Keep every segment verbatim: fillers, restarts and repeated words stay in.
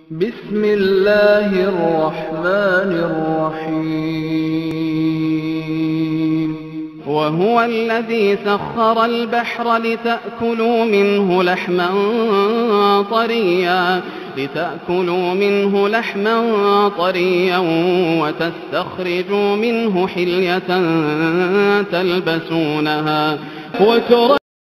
بسم الله الرحمن الرحيم. وهو الذي سخر البحر لتأكلوا منه لحما طريا لتأكلوا منه لحما طريا وتستخرجوا منه حلية تلبسونها وترى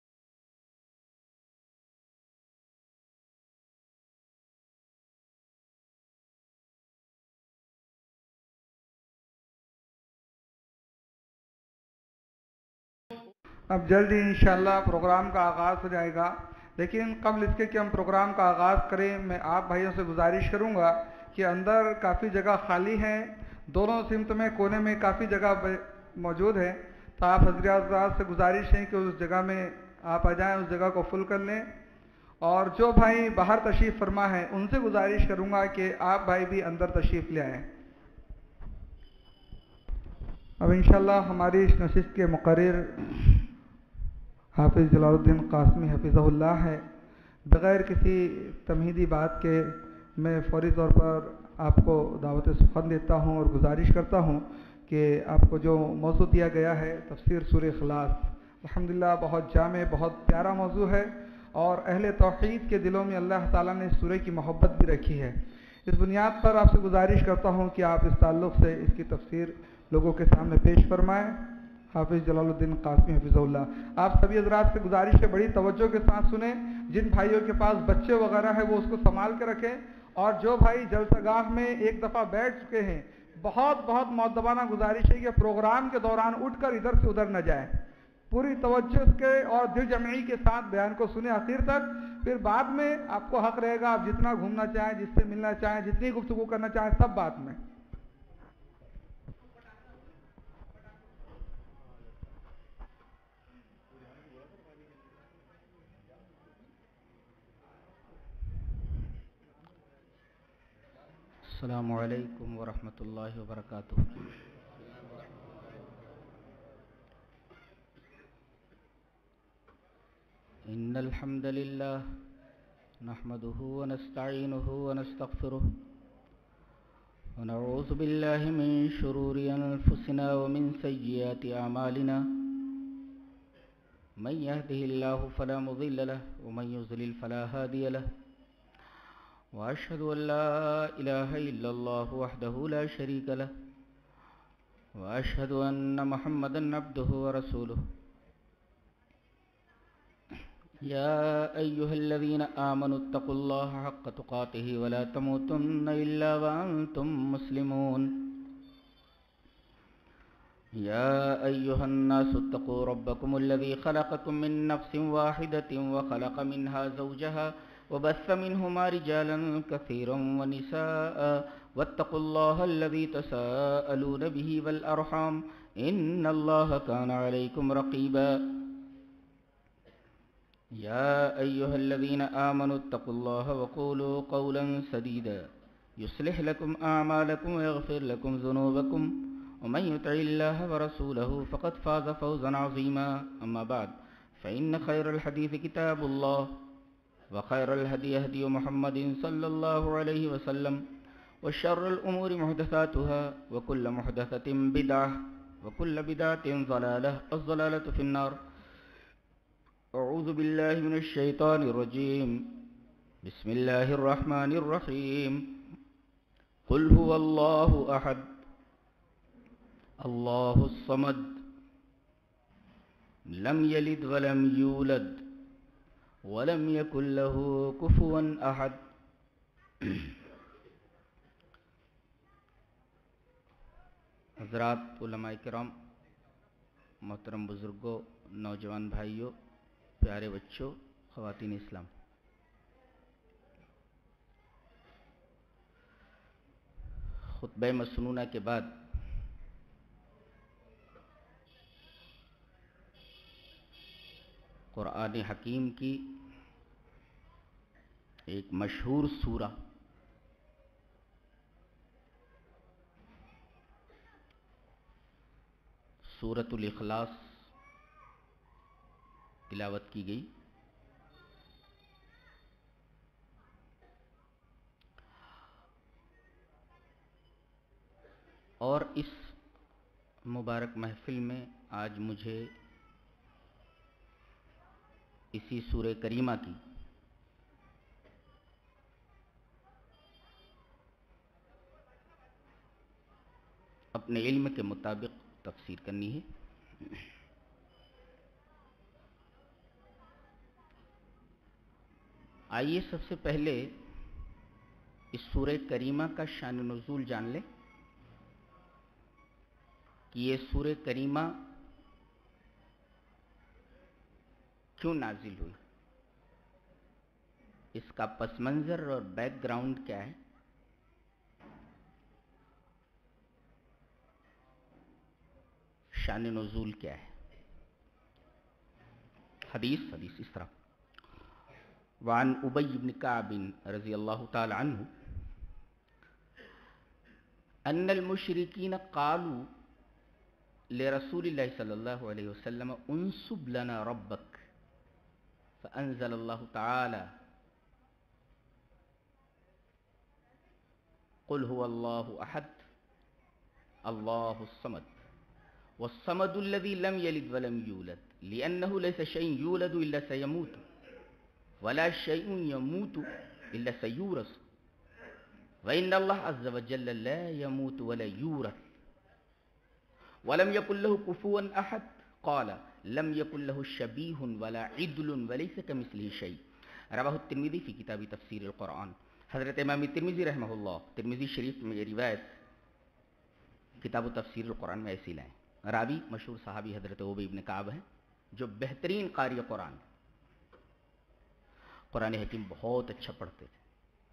اب جلدی انشاءاللہ پروگرام کا آغاز ہو جائے گا، لیکن قبل اس کے کہ ہم پروگرام کا آغاز کریں میں آپ بھائیوں سے گزارش کروں گا کہ اندر کافی جگہ خالی ہے، دونوں سمت میں کونے میں کافی جگہ موجود ہے، تو آپ حضرات سے گزارش ہے کہ اس جگہ میں آپ آ جائیں، اس جگہ کو فل کر لیں، اور جو بھائی باہر تشریف فرما ہے ان سے گزارش کروں گا کہ آپ بھائی بھی اندر تشریف لے آئیں۔ اب انشاءاللہ ہماری اس نشست کے مقرر حافظ جلال الدین قاسمی حفظہ اللہ ہے۔ بغیر کسی تمہیدی بات کے میں فوری طور پر آپ کو دعوت سخن دیتا ہوں اور گزارش کرتا ہوں کہ آپ کو جو موضوع دیا گیا ہے تفسیر سورہ اخلاص، الحمدللہ بہت جامع بہت پیارا موضوع ہے، اور اہل توحید کے دلوں میں اللہ تعالیٰ نے اس سورہ کی محبت بھی رکھی ہے۔ اس بنیاد پر آپ سے گزارش کرتا ہوں کہ آپ اس تعلق سے اس کی تفسیر لوگوں کے سامنے پیش فرمائیں۔ حافظ جلال الدین قاسمی حفظہ اللہ، آپ سبھی حضرات سے گزارش ہے بڑی توجہ کے ساتھ سنیں، جن بھائیوں کے پاس بچے وغیرہ ہیں وہ اس کو سنبھال کے رکھیں، اور جو بھائی جلسہ گاہ میں ایک دفعہ بیٹھ چکے ہیں بہت بہت مؤدبانہ گزارش ہے کہ پروگرام کے دوران اٹھ کر ادھر سے ادھر نہ جائیں، پوری توجہ کے اور دل جمعی کے ساتھ بیان کو سنیں آخر تک، پھر بعد میں آپ کو حق رہے گا آپ جتنا گھومنا چاہیں، جس سے ملنا چاہیں، جتنی گفتگو کرنا چاہیں، سب بات میں۔ السلام علیکم ورحمۃ اللہ وبرکاتہ۔ ان الحمد للہ نحمده ونستعینه ونستغفره ونعوذ باللہ من شرور انفسنا ومن سیئات اعمالنا، من يهده الله فلا مضل له ومن يضلل فلا هادي له، وأشهد أن لا إله إلا الله وحده لا شريك له، وأشهد أن محمدا عبده ورسوله۔ يا أيها الذين آمنوا اتقوا الله حق تقاته ولا تموتن إلا وأنتم مسلمون۔ يا أيها الناس اتقوا ربكم الذي خلقكم من نفس واحدة وخلق منها زوجها وبث منهما رجالا كثيرا ونساء، واتقوا الله الذي تساءلون به والأرحام إن الله كان عليكم رقيبا۔ يا أيها الذين آمنوا اتقوا الله وقولوا قولا سديدا يصلح لكم أعمالكم ويغفر لكم ذنوبكم، ومن يطع الله ورسوله فقد فاز فوزا عظيما، أما بعد فإن خير الحديث كتاب الله، وخير الهدي هدي محمد صلى الله عليه وسلم، وشر الأمور محدثاتها، وكل محدثة بدعة، وكل بدعة ضلالة، الضلالة في النار۔ أعوذ بالله من الشيطان الرجيم، بسم الله الرحمن الرحيم۔ قل هو الله أحد الله الصمد لم يلد ولم يولد ولم يكن له كفوا أحد۔ حضرات علماء کرام، محترم بزرگوں، نوجوان بھائیوں، پیارے بچوں، خواتین اسلام، خطبہ مسنونہ کے بعد قرآن حکیم کی ایک مشہور سورہ سورۃ الاخلاص تلاوت کی گئی۔ اور اس مبارک محفل میں آج مجھے اسی سورہ کریمہ کی اپنے علم کے مطابق تفسیر کرنی ہے۔ آئیے سب سے پہلے اس سورہ کریمہ کا شان نزول جان لیں کہ یہ سورہ کریمہ کیوں نازل ہوئی، اس کا پس منظر اور بیک گراؤنڈ کیا ہے، شان نزول کیا ہے۔ حدیث حدیث اس طرح وعن ابی بن کعب رضی اللہ تعالی عنہ ان المشرکین قالوا لرسول اللہ صلی اللہ علیہ وسلم انصب لنا ربک فانزل اللہ تعالی قل هو اللہ احد اللہ الصمد والصمد الذي لم يلد ولم يولد لأنه ليس شيء يولد إلا سيموت ولا شيء يموت إلا سيورث وإن الله عز وجل لا يموت ولا يورث ولم يكن له كفوا أحد قال لم يكن له شبيه ولا عدل وليس كمثله شيء رواه الترمذي في كتاب تفسير القرآن۔ حضرت امام ترمذی رحمہ اللہ ترمذی شریف میں یہ روایت کتاب تفسیر القرآن میں ایسی لائیں۔ راوی مشہور صحابی حضرت ابی بن کعب ہیں جو بہترین قاری قرآن، قرآن حکیم بہت اچھا پڑھتے تھے۔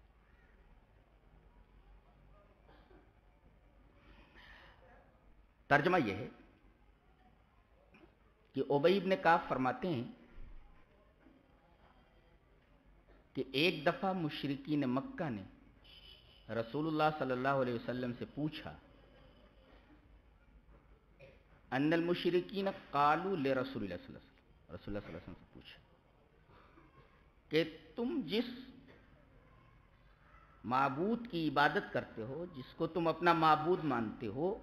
ترجمہ یہ ہے کہ ابی بن کعب فرماتے ہیں کہ ایک دفعہ مشرکین مکہ نے رسول اللہ صلی اللہ علیہ وسلم سے پوچھا، ان المشرکین قالوا لرسول اللہ صلی اللہ علیہ وسلم، رسول اللہ صلی اللہ علیہ وسلم سے پوچھا کہ تم جس معبود کی عبادت کرتے ہو، جس کو تم اپنا معبود مانتے ہو،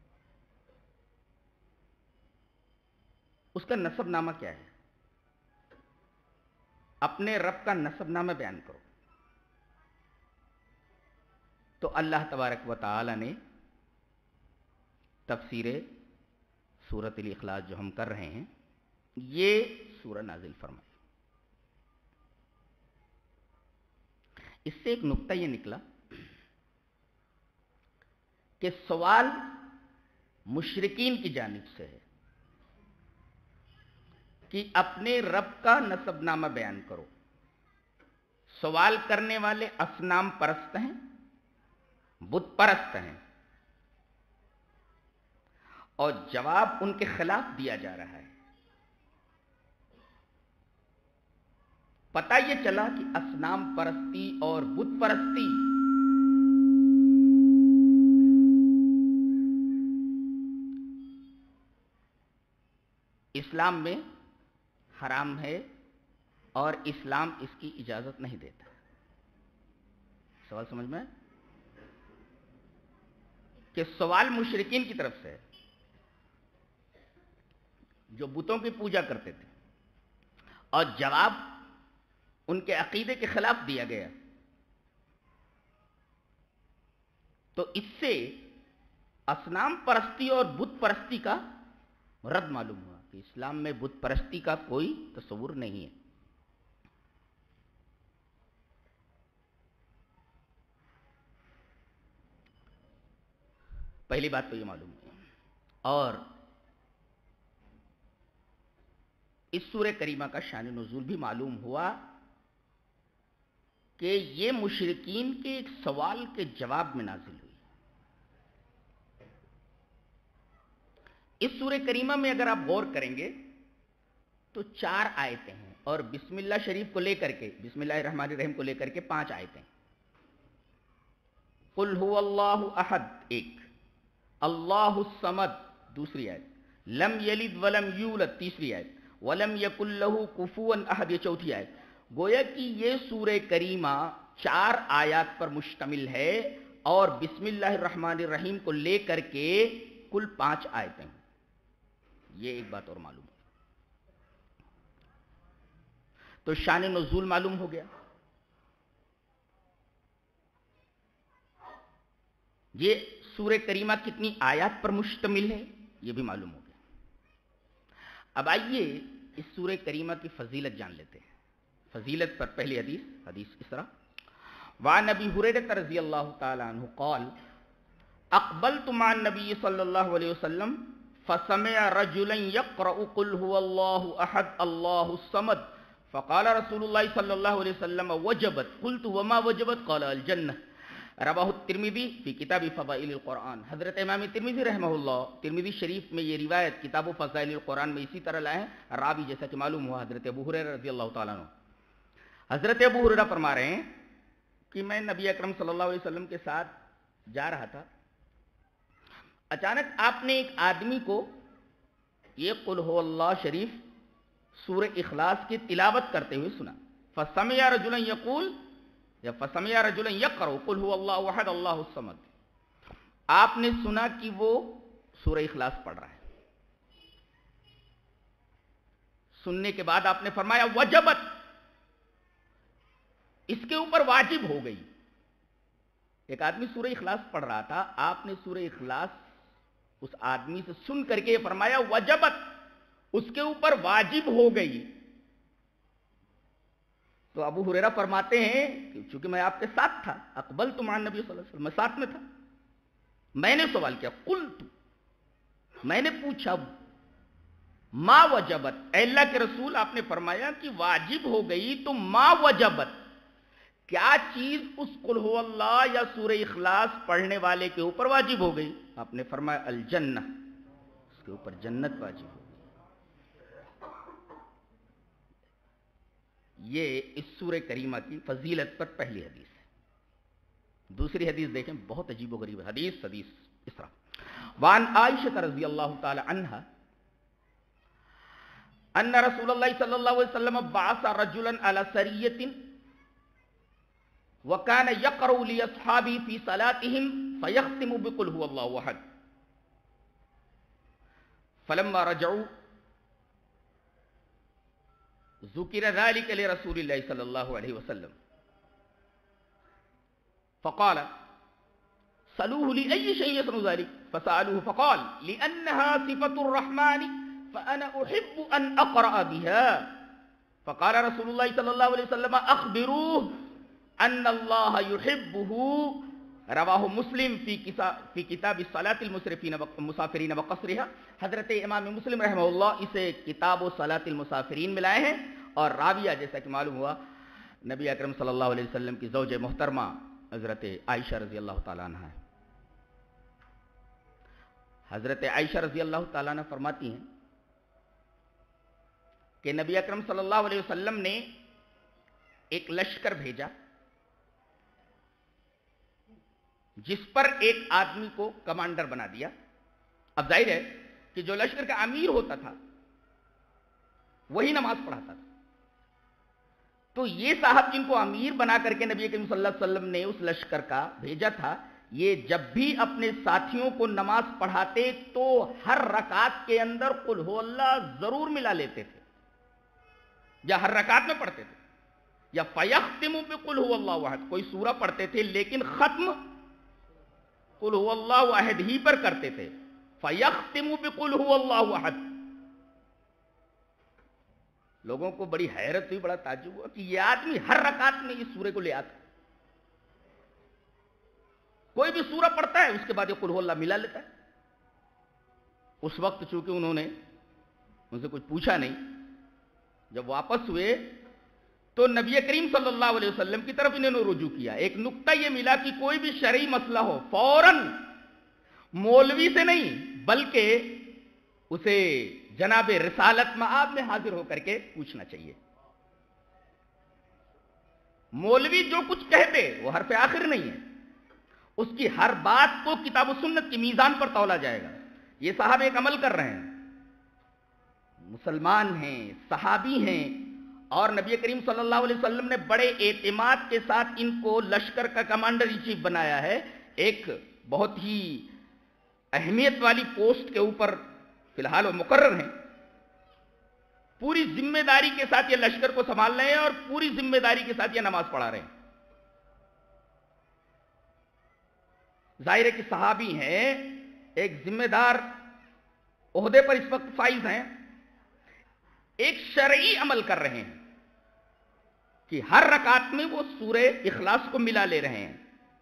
اس کا نسب نامہ کیا ہے؟ اپنے رب کا نسب نامہ بیان کرو۔ تو اللہ تبارک و تعالی نے تفسیر سورۃ الاخلاص جو ہم کر رہے ہیں یہ سورہ نازل فرمائی۔ اس سے ایک نقطہ یہ نکلا کہ سوال مشرکین کی جانب سے ہے کہ اپنے رب کا نسب نامہ بیان کرو۔ سوال کرنے والے اصنام پرست ہیں، بت پرست ہیں، اور جواب ان کے خلاف دیا جا رہا ہے۔ پتہ یہ چلا کہ اصنام پرستی اور بت پرستی اسلام میں حرام ہے اور اسلام اس کی اجازت نہیں دیتا۔ سوال سمجھ میں کہ سوال مشرکین کی طرف سے ہے جو بتوں کی پوجا کرتے تھے، اور جواب ان کے عقیدے کے خلاف دیا گیا۔ تو اس سے اصنام پرستی اور بت پرستی کا رد معلوم ہوا کہ اسلام میں بت پرستی کا کوئی تصور نہیں ہے۔ پہلی بات تو یہ معلوم ہے۔ اور اس سورہ کریمہ کا شان نزول بھی معلوم ہوا کہ یہ مشرکین کے ایک سوال کے جواب میں نازل ہوئی۔ اس سورہ کریمہ میں اگر آپ غور کریں گے تو چار آیتیں ہیں، اور بسم اللہ شریف کو لے کر کے، بسم اللہ الرحمن الرحیم کو لے کر کے پانچ آیتیں۔ قل هو اللہ احد ایک، اللہ الصمد دوسری آیت، لم یلد ولم یولد تیسری آیت، ولم یکن لہ کفوا احد یہ چوتھی آیت۔ گویا کہ یہ سورہ کریمہ چار آیات پر مشتمل ہے، اور بسم اللہ الرحمن الرحیم کو لے کر کے کل پانچ آیتیں. یہ ایک بات اور معلوم ہے. تو شان نزول معلوم ہو گیا. یہ سورہ کریمہ کتنی آیات پر مشتمل ہے یہ بھی معلوم ہو گیا. اب آئیے اس سورہ کریمہ کی فضیلت جان لیتے ہیں. فضیلت پر پہلی حدیث حدیث اس طرح: وعن ابی ہریرہ رضی اللہ تعالی عنہ قال اقبلت مع النبی صلی اللہ علیہ وسلم فسمع رجلا يقرأ قل هو الله احد الله الصمد فقال رسول الله صلی اللہ علیہ وسلم وجبت. قلت وما وجبت؟ قال الجنہ. رواہ الترمذی فی کتاب فضائل القرآن. حضرت امام ترمذی رحمہ اللہ ترمذی شریف میں یہ روایت کتاب و فضائل القرآن میں اسی طرح لائے ہیں. راوی جیسا کہ معلوم ہوا حضرت ابو ہریرہ رضی اللہ تعالیٰ عنہ. حضرت ابو ہریرہ فرما رہے ہیں کہ میں نبی اکرم صلی اللہ علیہ وسلم کے ساتھ جا رہا تھا. اچانک آپ نے ایک آدمی کو یہ قل هو اللہ شریف سورہ اخلاص کی تلاوت کرتے ہوئے سنا. فسمع رجلا یقول یا فسمع رجلا یقرأ قل هو اللہ احد اللہ الصمد. آپ نے سنا کہ وہ سورہ اخلاص پڑھ رہا ہے. سننے کے بعد آپ نے فرمایا وجبت، اس کے اوپر واجب ہو گئی. ایک آدمی سورہ اخلاص پڑھ رہا تھا، آپ نے سورہ اخلاص اس آدمی سے سن کر کے یہ فرمایا وجبت، اس کے اوپر واجب ہو گئی. تو ابو ہریرہ فرماتے ہیں کہ چونکہ میں آپ کے ساتھ تھا، اقبلت مع النبی صلی اللہ علیہ وسلم، میں ساتھ میں تھا، میں نے سوال کیا. قلت، میں نے پوچھا ما وجبت، اے اللہ کے رسول آپ نے فرمایا کہ واجب ہو گئی، تو ما وجبت، کیا چیز اس قل هو اللہ یا سورہ اخلاص پڑھنے والے کے اوپر واجب ہو گئی؟ آپ نے فرمایا الجنہ، اس کے اوپر جنت واجب ہو گئی. یہ اس سورہ کریمہ کی فضیلت پر پہلی حدیث ہے. دوسری حدیث دیکھیں، بہت عجیب و غریب حدیث. حدیث اس طرح: وعن عائشہ رضی اللہ تعالی عنہا ان رسول اللہ صلی اللہ علیہ وسلم بعث رجلا على سریۃ وكان يقرأ لأصحابه في صلاتهم فيختم بقل هو الله أحد فلما رجعوا ذكر ذلك لرسول الله صلى الله عليه وسلم فقال سألوه لأي شيء يصنع ذلك فسألوه فقال لأنها صفة الرحمن فأنا أحب أن أقرأ بها فقال رسول الله صلى الله عليه وسلم أخبروه ان اللہ یحبہ. رواہ مسلم فی فی کتاب صلاۃ المسرفین مسافرین وقصرها. حضرت امام مسلم رحمہ اللہ اسے کتاب و صلاۃ المسافرین میں لائے ہیں، اور راویہ جیسا کہ معلوم ہوا نبی اکرم صلی اللہ علیہ وسلم کی زوج محترمہ حضرت عائشہ رضی اللہ تعالیٰ عنہ ہے. حضرت عائشہ رضی اللہ تعالیٰ عنہ فرماتی ہیں کہ نبی اکرم صلی اللہ علیہ وسلم نے ایک لشکر بھیجا جس پر ایک آدمی کو کمانڈر بنا دیا. اب ظاہر ہے کہ جو لشکر کا امیر ہوتا تھا وہی نماز پڑھاتا تھا. تو یہ صاحب جن کو امیر بنا کر کے نبی کریم صلی اللہ علیہ وسلم نے اس لشکر کا بھیجا تھا، یہ جب بھی اپنے ساتھیوں کو نماز پڑھاتے تو ہر رکعت کے اندر قل ہو اللہ ضرور ملا لیتے تھے، یا ہر رکعت میں پڑھتے تھے، یا فَيَخْتِمُ بِقُلْ هُوَ اللَّهُ أَحَدٌ، کوئی سورہ پڑھتے تھے لیکن ختم قل هو اللہ احد ہی پر کرتے تھے. فَيَخْتِمُ بِقُلْ هُوَ اللَّهُ أَحَدٌ. لوگوں کو بڑی حیرت ہوئی، بڑا تعجب ہوا کہ یہ آدمی ہر رکعت میں اس سورے کو لے آتا، کوئی بھی سورہ پڑھتا ہے اس کے بعد یہ قل هو اللہ ملا لیتا ہے. اس وقت چونکہ انہوں نے ان سے کچھ پوچھا نہیں، جب واپس ہوئے تو نبی کریم صلی اللہ علیہ وسلم کی طرف انہوں نے رجوع کیا. ایک نکتہ یہ ملا کہ کوئی بھی شرعی مسئلہ ہو فوراً مولوی سے نہیں بلکہ اسے جناب رسالت مآب میں حاضر ہو کر کے پوچھنا چاہیے. مولوی جو کچھ کہتے وہ حرف آخر نہیں ہے، اس کی ہر بات کو کتاب و سنت کی میزان پر تولا جائے گا. یہ صاحب ایک عمل کر رہے ہیں، مسلمان ہیں، صحابی ہیں، اور نبی کریم صلی اللہ علیہ وسلم نے بڑے اعتماد کے ساتھ ان کو لشکر کا کمانڈر ان چیف بنایا ہے. ایک بہت ہی اہمیت والی پوسٹ کے اوپر فی الحال وہ مقرر ہیں. پوری ذمہ داری کے ساتھ یہ لشکر کو سنبھال رہے ہیں اور پوری ذمہ داری کے ساتھ یہ نماز پڑھا رہے ہیں. ظاہر ہے کہ صحابی ہیں, ایک ذمہ دار عہدے پر اس وقت فائز ہیں, ایک شرعی عمل کر رہے ہیں کہ ہر رکعت میں وہ سورہ اخلاص کو ملا لے رہے ہیں.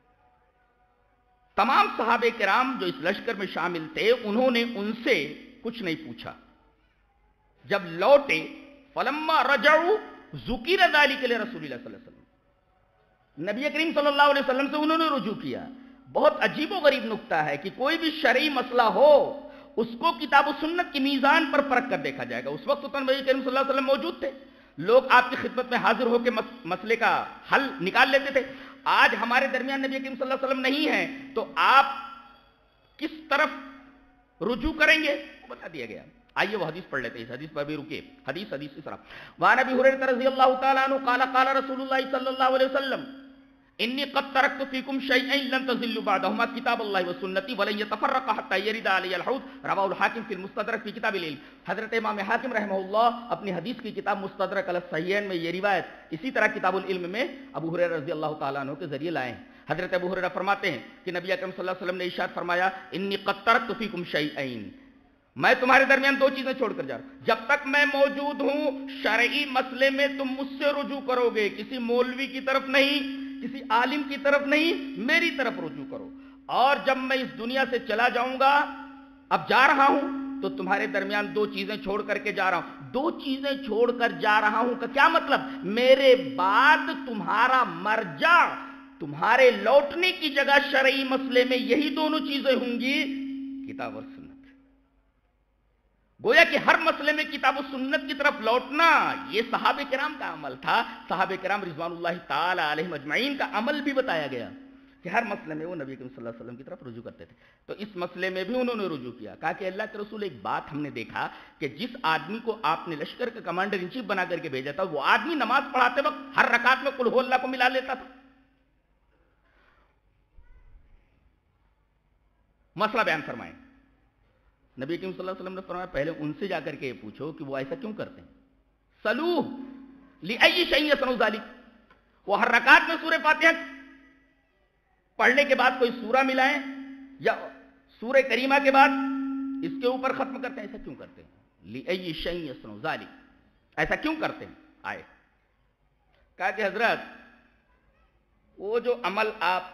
تمام صحابہ کرام جو اس لشکر میں شامل تھے انہوں نے ان سے کچھ نہیں پوچھا. جب لوٹے فلما رجعوا ذکر ذلک لرسول اللہ صلی اللہ علیہ وسلم, نبی کریم صلی اللہ علیہ وسلم سے انہوں نے رجوع کیا. بہت عجیب و غریب نکتہ ہے کہ کوئی بھی شرعی مسئلہ ہو اس کو کتاب و سنت کی میزان پر پرکھ کر دیکھا جائے گا. اس وقت تو نبی کریم صلی اللہ علیہ وسلم موجود تھے, لوگ آپ کی خدمت میں حاضر ہو کے مسئلے کا حل نکال لیتے تھے. آج ہمارے درمیان نبی کریم صلی اللہ علیہ وسلم نہیں ہیں تو آپ کس طرف رجوع کریں گے وہ بتا دیا گیا. آئیے وہ حدیث پڑھ لیتے ہیں, اس حدیث پر بھی رکے. حدیث حدیث اس طرح وعن ابی ہریرہ رضی اللہ تعالی عنہ قال قال رسول اللہ صلی اللہ علیہ وسلم انی قد ترکت فیکم شیئین لن تضلوا بعدہما کتاب اللہ وسنتی ولن یتفرقا حتی یرد علی الحوض رواہ الحاکم فی المستدرک فی کتاب العلم. حضرت امام حاکم رحمہ اللہ اپنی حدیث کی کتاب مستدرک علی الصحیحین میں یہ روایت اسی طرح کتاب العلم میں ابو ہریرہ رضی اللہ تعالیٰ عنہ کے ذریعے لائے ہیں. حضرت ابو ہریرہ فرماتے ہیں کہ نبی اکرم صلی اللہ علیہ وسلم نے ارشاد فرمایا انی قد ترکت فیکم شیئین, میں تمہارے درمیان دو چیزیں چھوڑ کر جا رہا ہوں. جب تک میں موجود ہوں شرعی مسئلے میں تم مجھ سے رجوع کرو گے, کسی مولوی کی طرف نہیں, کسی عالم کی طرف نہیں, میری طرف رجوع کرو. اور جب میں اس دنیا سے چلا جاؤں گا, اب جا رہا ہوں تو تمہارے درمیان دو چیزیں چھوڑ کر کے جا رہا ہوں. دو چیزیں چھوڑ کر جا رہا ہوں کا کیا مطلب؟ میرے بعد تمہارا مرجع, تمہارے لوٹنے کی جگہ شرعی مسئلے میں یہی دونوں چیزیں ہوں گی, کتاب اور سنت. گویا کہ ہر مسئلے میں کتاب و سنت کی طرف لوٹنا یہ صحابہ کرام کا عمل تھا. صحابہ کرام رضوان اللہ تعالی علیہم اجمعین کا عمل بھی بتایا گیا کہ ہر مسئلے میں وہ نبی کریم صلی اللہ علیہ وسلم کی طرف رجوع کرتے تھے. تو اس مسئلے میں بھی انہوں نے رجوع کیا. کہا کہ اللہ کے رسول, ایک بات ہم نے دیکھا کہ جس آدمی کو آپ نے لشکر کا کمانڈر ان چیف بنا کر کے بھیجا تھا وہ آدمی نماز پڑھاتے وقت ہر رکعت میں قل ہو اللہ کو ملا لیتا تھا. مسئلہ بیان فرمائیں. نبی کریم صلی اللہ علیہ وسلم نے فرمایا پہلے ان سے جا کر کے یہ پوچھو کہ وہ ایسا کیوں کرتے ہیں. سلوہ لأی شیء یصنع ذلک, وہ ہر رکعت میں سورہ فاتحہ پڑھنے کے بعد کوئی سورہ ملائیں یا سورہ کریمہ کے بعد اس کے اوپر ختم کرتے ہیں, ایسا کیوں کرتے ہیں؟ لأی شیء یصنع ذلک, ایسا کیوں کرتے ہیں؟ آئے کہا کہ حضرت وہ جو عمل آپ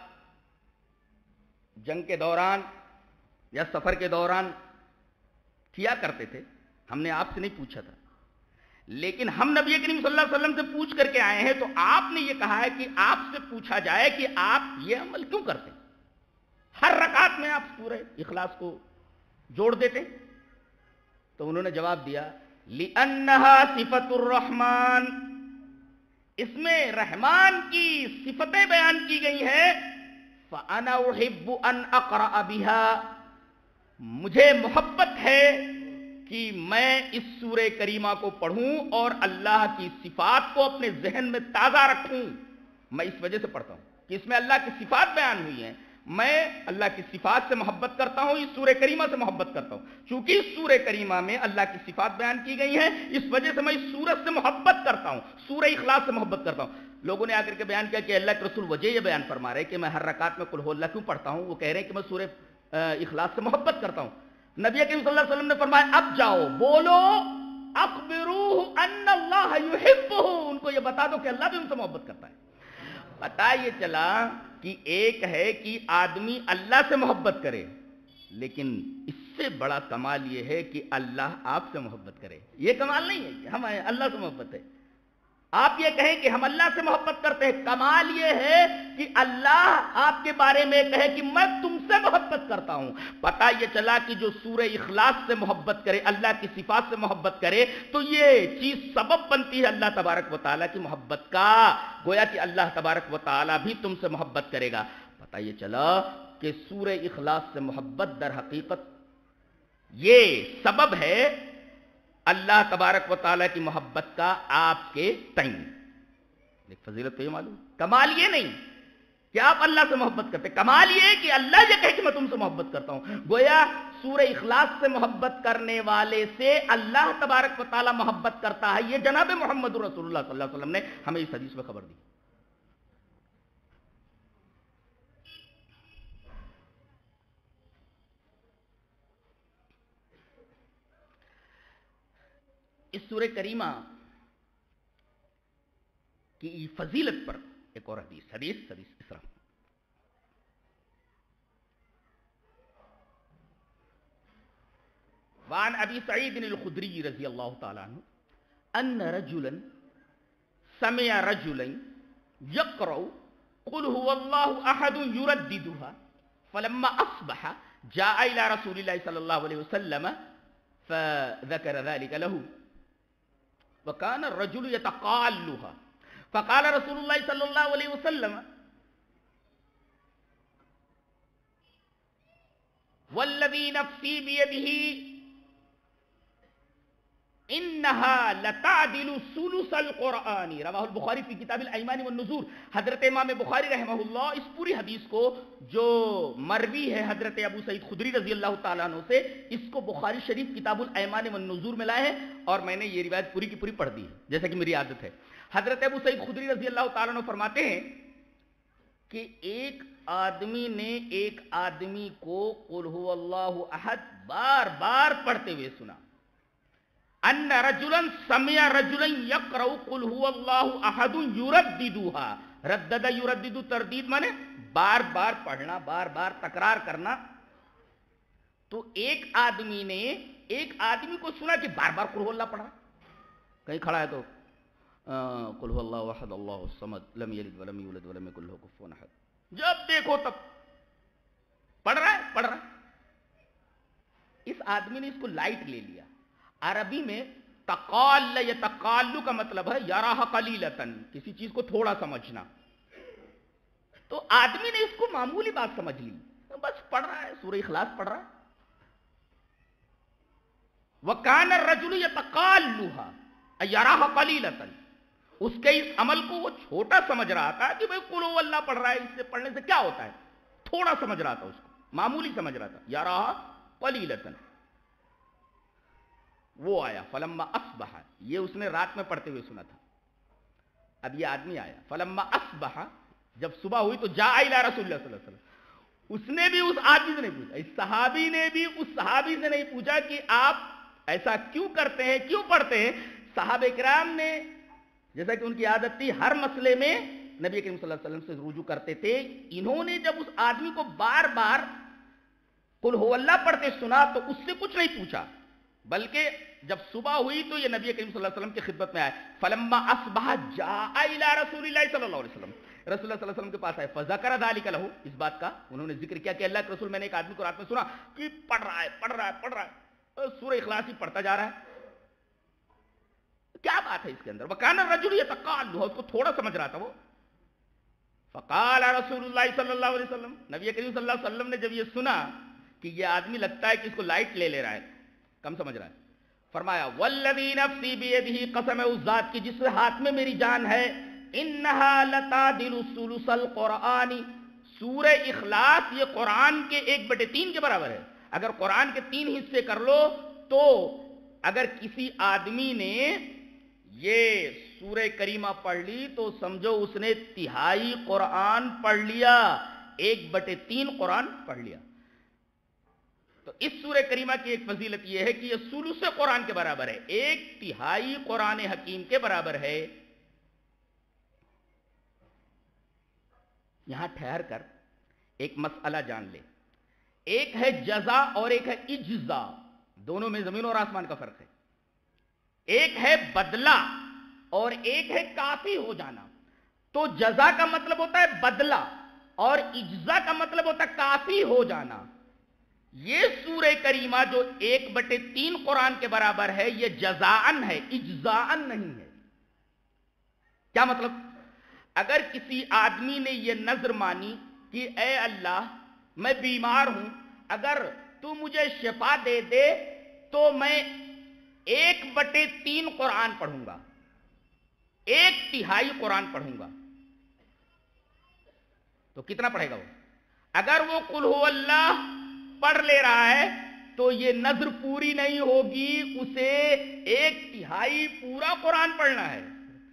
جنگ کے دوران یا سفر کے دوران کیا کرتے تھے ہم نے آپ سے نہیں پوچھا تھا, لیکن ہم نبی کریم صلی اللہ علیہ وسلم سے پوچھ کر کے آئے ہیں تو آپ نے یہ کہا ہے کہ آپ سے پوچھا جائے کہ آپ یہ عمل کیوں کرتے ہیں. ہر رکعت میں آپ سورہ اخلاص کو جوڑ دیتے ہیں. تو انہوں نے جواب دیا لِأَنَّهَا صِفَةُ الرَّحْمَانِ, اس میں رحمان کی صفتیں بیان کی گئی ہیں. فَأَنَا أُحِبُّ أَنْ أَقْرَأَ بِهَا, مجھے محبت ہے کہ میں اس سورہ کریمہ کو پڑھوں اور اللہ کی صفات کو اپنے ذہن میں تازہ رکھوں. میں اس وجہ سے پڑھتا ہوں کہ اس میں اللہ کی صفات بیان ہوئی ہیں. میں اللہ کی صفات سے محبت کرتا ہوں, اس سورہ کریمہ سے محبت کرتا ہوں. چونکہ اس سورہ کریمہ میں اللہ کی صفات بیان کی گئی ہیں اس وجہ سے میں اس سورت سے محبت کرتا ہوں, سورہ اخلاص سے محبت کرتا ہوں. لوگوں نے آ کر کے بیان کیا کہ اللہ کے رسول وجہ یہ بیان فرما رہے کہ میں ہر رکعت میں قل ہو اللہ کیوں پڑھتا ہوں. وہ کہہ رہے ہیں کہ میں سورہ اخلاص سے محبت کرتا ہوں. نبی کریم صلی اللہ علیہ وسلم نے فرمایا اب جاؤ بولو اخبروہ ان اللہ یحبہ, ان کو یہ بتا دو کہ اللہ بھی ان سے محبت کرتا ہے. پتہ یہ چلا کہ ایک ہے کہ آدمی اللہ سے محبت کرے, لیکن اس سے بڑا کمال یہ ہے کہ اللہ آپ سے محبت کرے. یہ کمال نہیں ہے کہ ہم اللہ سے محبت ہے. آپ یہ کہیں کہ ہم اللہ سے محبت کرتے ہیں, کمال یہ ہے کہ اللہ آپ کے بارے میں کہے کہ میں تم سے محبت کرتا ہوں. پتہ یہ چلا کہ جو سورہ اخلاص سے محبت کرے, اللہ کی صفات سے محبت کرے, تو یہ چیز سبب بنتی ہے اللہ تبارک و تعالیٰ کی محبت کا. گویا کہ اللہ تبارک و تعالیٰ بھی تم سے محبت کرے گا. پتہ یہ چلا کہ سورہ اخلاص سے محبت در حقیقت یہ سبب ہے اللہ تبارک و تعالیٰ کی محبت کا آپ کے تئیں. ایک فضیلت تو یہ معلوم, کمال یہ نہیں کہ آپ اللہ سے محبت کرتے. کمال یہ ہے کہ اللہ یہ کہے کہ میں تم سے محبت کرتا ہوں. گویا سورہ اخلاص سے محبت کرنے والے سے اللہ تبارک و تعالی محبت کرتا ہے. یہ جناب محمد رسول اللہ صلی اللہ علیہ وسلم نے ہمیں اس حدیث میں خبر دی. اس سورہ کریمہ کی فضیلت پر ایک اور حدیث حدیث حدیث اس طرح. وعن ابی سعید الخدری رضی اللہ تعالی عنہ ان رجلا سمع رجلا يقرأ قل هو الله احد يرددها فلما اصبح جاء الى رسول الله صلى الله عليه وسلم فذكر ذلك له وكان الرجل يتقالها فقال رسول الله صلى الله عليه وسلم والذي نفسي بيده انہا لتعدل ثلث القرآن. رواہ البخاری فی کتاب الایمان والنذور. حضرت امام بخاری رحمہ اللہ اس پوری حدیث کو جو مروی ہے حضرت ابو سعید خدری رضی اللہ تعالیٰ عنہ سے, اس کو بخاری شریف کتاب الایمان والنذور میں لائے ہیں اور میں نے یہ روایت پوری کی پوری پڑھ دی ہے جیسا کہ میری عادت ہے. حضرت ابو سعید خدری رضی اللہ تعالیٰ عنہ فرماتے ہیں کہ ایک آدمی نے ایک آدمی کو قل هو اللہ احد بار بار پڑھتے ہوئے سنا. ان رجلا سمع رجلا يقرأ قل هو الله احد يرددها. ردد يردد تردید مانے بار بار پڑھنا, بار بار تکرار کرنا. تو ایک آدمی نے ایک آدمی کو سنا کہ بار بار قل هو اللہ پڑھا. کہیں کھڑا ہے تو قل هو اللہ احد اللہ الصمد لم یلد ولم یولد ولم یکن له کفوا احد. جب دیکھو تب پڑھ رہا ہے پڑھ رہا ہے. اس آدمی نے اس کو لائٹ لے لیا. عربی میں تقال یتقال کا مطلب ہے یراہ قلیلتن, کسی چیز کو تھوڑا سمجھنا. تو آدمی نے اس کو معمولی بات سمجھ لی, بس پڑھ رہا ہے سورہ اخلاص پڑھ رہا ہے. وکان الرجل یتقالها یراہ قلیلتن. اس کے اس عمل کو وہ چھوٹا سمجھ رہا تھا کہ بھئی قل هو اللہ پڑھ رہا ہے, اس سے پڑھنے سے کیا ہوتا ہے, تھوڑا سمجھ رہا تھا, اس کو معمولی سمجھ رہا تھا. یراہ قلیلتن. وہ آیا فلما اصبح, یہ اس نے رات میں پڑھتے ہوئے سنا تھا. اب یہ آدمی آیا فلما اصبح, جب صبح ہوئی تو جاء الی رسول اللہ صلی اللہ علیہ وسلم. اس نے بھی اس آدمی سے نہیں پوچھا, اس صحابی نے بھی اس صحابی سے نہیں پوچھا کہ آپ ایسا کیوں کرتے ہیں, کیوں پڑھتے ہیں. صحابہ کرام نے جیسا کہ ان کی عادت تھی ہر مسئلے میں نبی کریم صلی اللہ علیہ وسلم سے رجوع کرتے تھے. انہوں نے جب اس آدمی کو بار بار قل هو اللہ پڑھتے سنا تو اس سے کچھ نہیں پوچھا, بلکہ جب صبح ہوئی تو یہ نبی کریم صلی اللہ علیہ وسلم کی خدمت میں آئے. فلما اصبح جاء الى رسول اللہ صلی اللہ علیہ وسلم. رسول اللہ صلی اللہ علیہ وسلم کے پاس آئے. فذکر ذلک له, اس بات کا انہوں نے ذکر کیا کہ اللہ کے رسول میں نے ایک آدمی کو رات میں سنا کہ پڑھ رہا ہے پڑھ رہا ہے پڑھ رہا ہے سورہ اخلاص ہی پڑھتا جا رہا ہے, کیا بات ہے اس کے اندر. وکان الرجل یتقالها, اس کو تھوڑا سمجھ رہا تھا وہ. فقال رسول اللہ صلی اللہ علیہ وسلم, نبی کریم صلی اللہ علیہ وسلم نے جب یہ سنا کہ یہ آدمی لگتا ہے کہ اس کو لائٹ لے لے رہا ہے, کم سمجھ رہا ہے, فرمایا والذی نفسی بیدہ, قسم ہے اس ذات کی جس ہاتھ میں میری جان ہے, انہا لتعدل ثلث القرآن. سورہ اخلاص یہ قرآن کے ایک بٹے تین کے برابر ہے. اگر قرآن کے تین حصے کر لو تو اگر کسی آدمی نے یہ سورہ کریمہ پڑھ لی تو سمجھو اس نے تہائی قرآن پڑھ لیا, ایک بٹے تین قرآن پڑھ لیا. تو اس سورہ کریمہ کی ایک فضیلت یہ ہے کہ یہ ثلث قرآن کے برابر ہے, ایک تہائی قرآن حکیم کے برابر ہے. یہاں ٹھہر کر ایک مسئلہ جان لے. ایک ہے جزا اور ایک ہے اجزا, دونوں میں زمین اور آسمان کا فرق ہے. ایک ہے بدلہ اور ایک ہے کافی ہو جانا. تو جزا کا مطلب ہوتا ہے بدلہ اور اجزا کا مطلب ہوتا ہے کافی ہو جانا. یہ سورہ کریمہ جو ایک بٹے تین قرآن کے برابر ہے یہ جزاءن ہے, اجزاءن نہیں ہے. کیا مطلب؟ اگر کسی آدمی نے یہ نذر مانی کہ اے اللہ میں بیمار ہوں, اگر تو مجھے شفا دے دے تو میں ایک بٹے تین قرآن پڑھوں گا, ایک تہائی قرآن پڑھوں گا. تو کتنا پڑھے گا وہ؟ اگر وہ قل ہو اللہ پڑھ لے رہا ہے تو یہ نظر پوری نہیں ہوگی، اسے ایک تہائی پورا قرآن پڑھنا ہے۔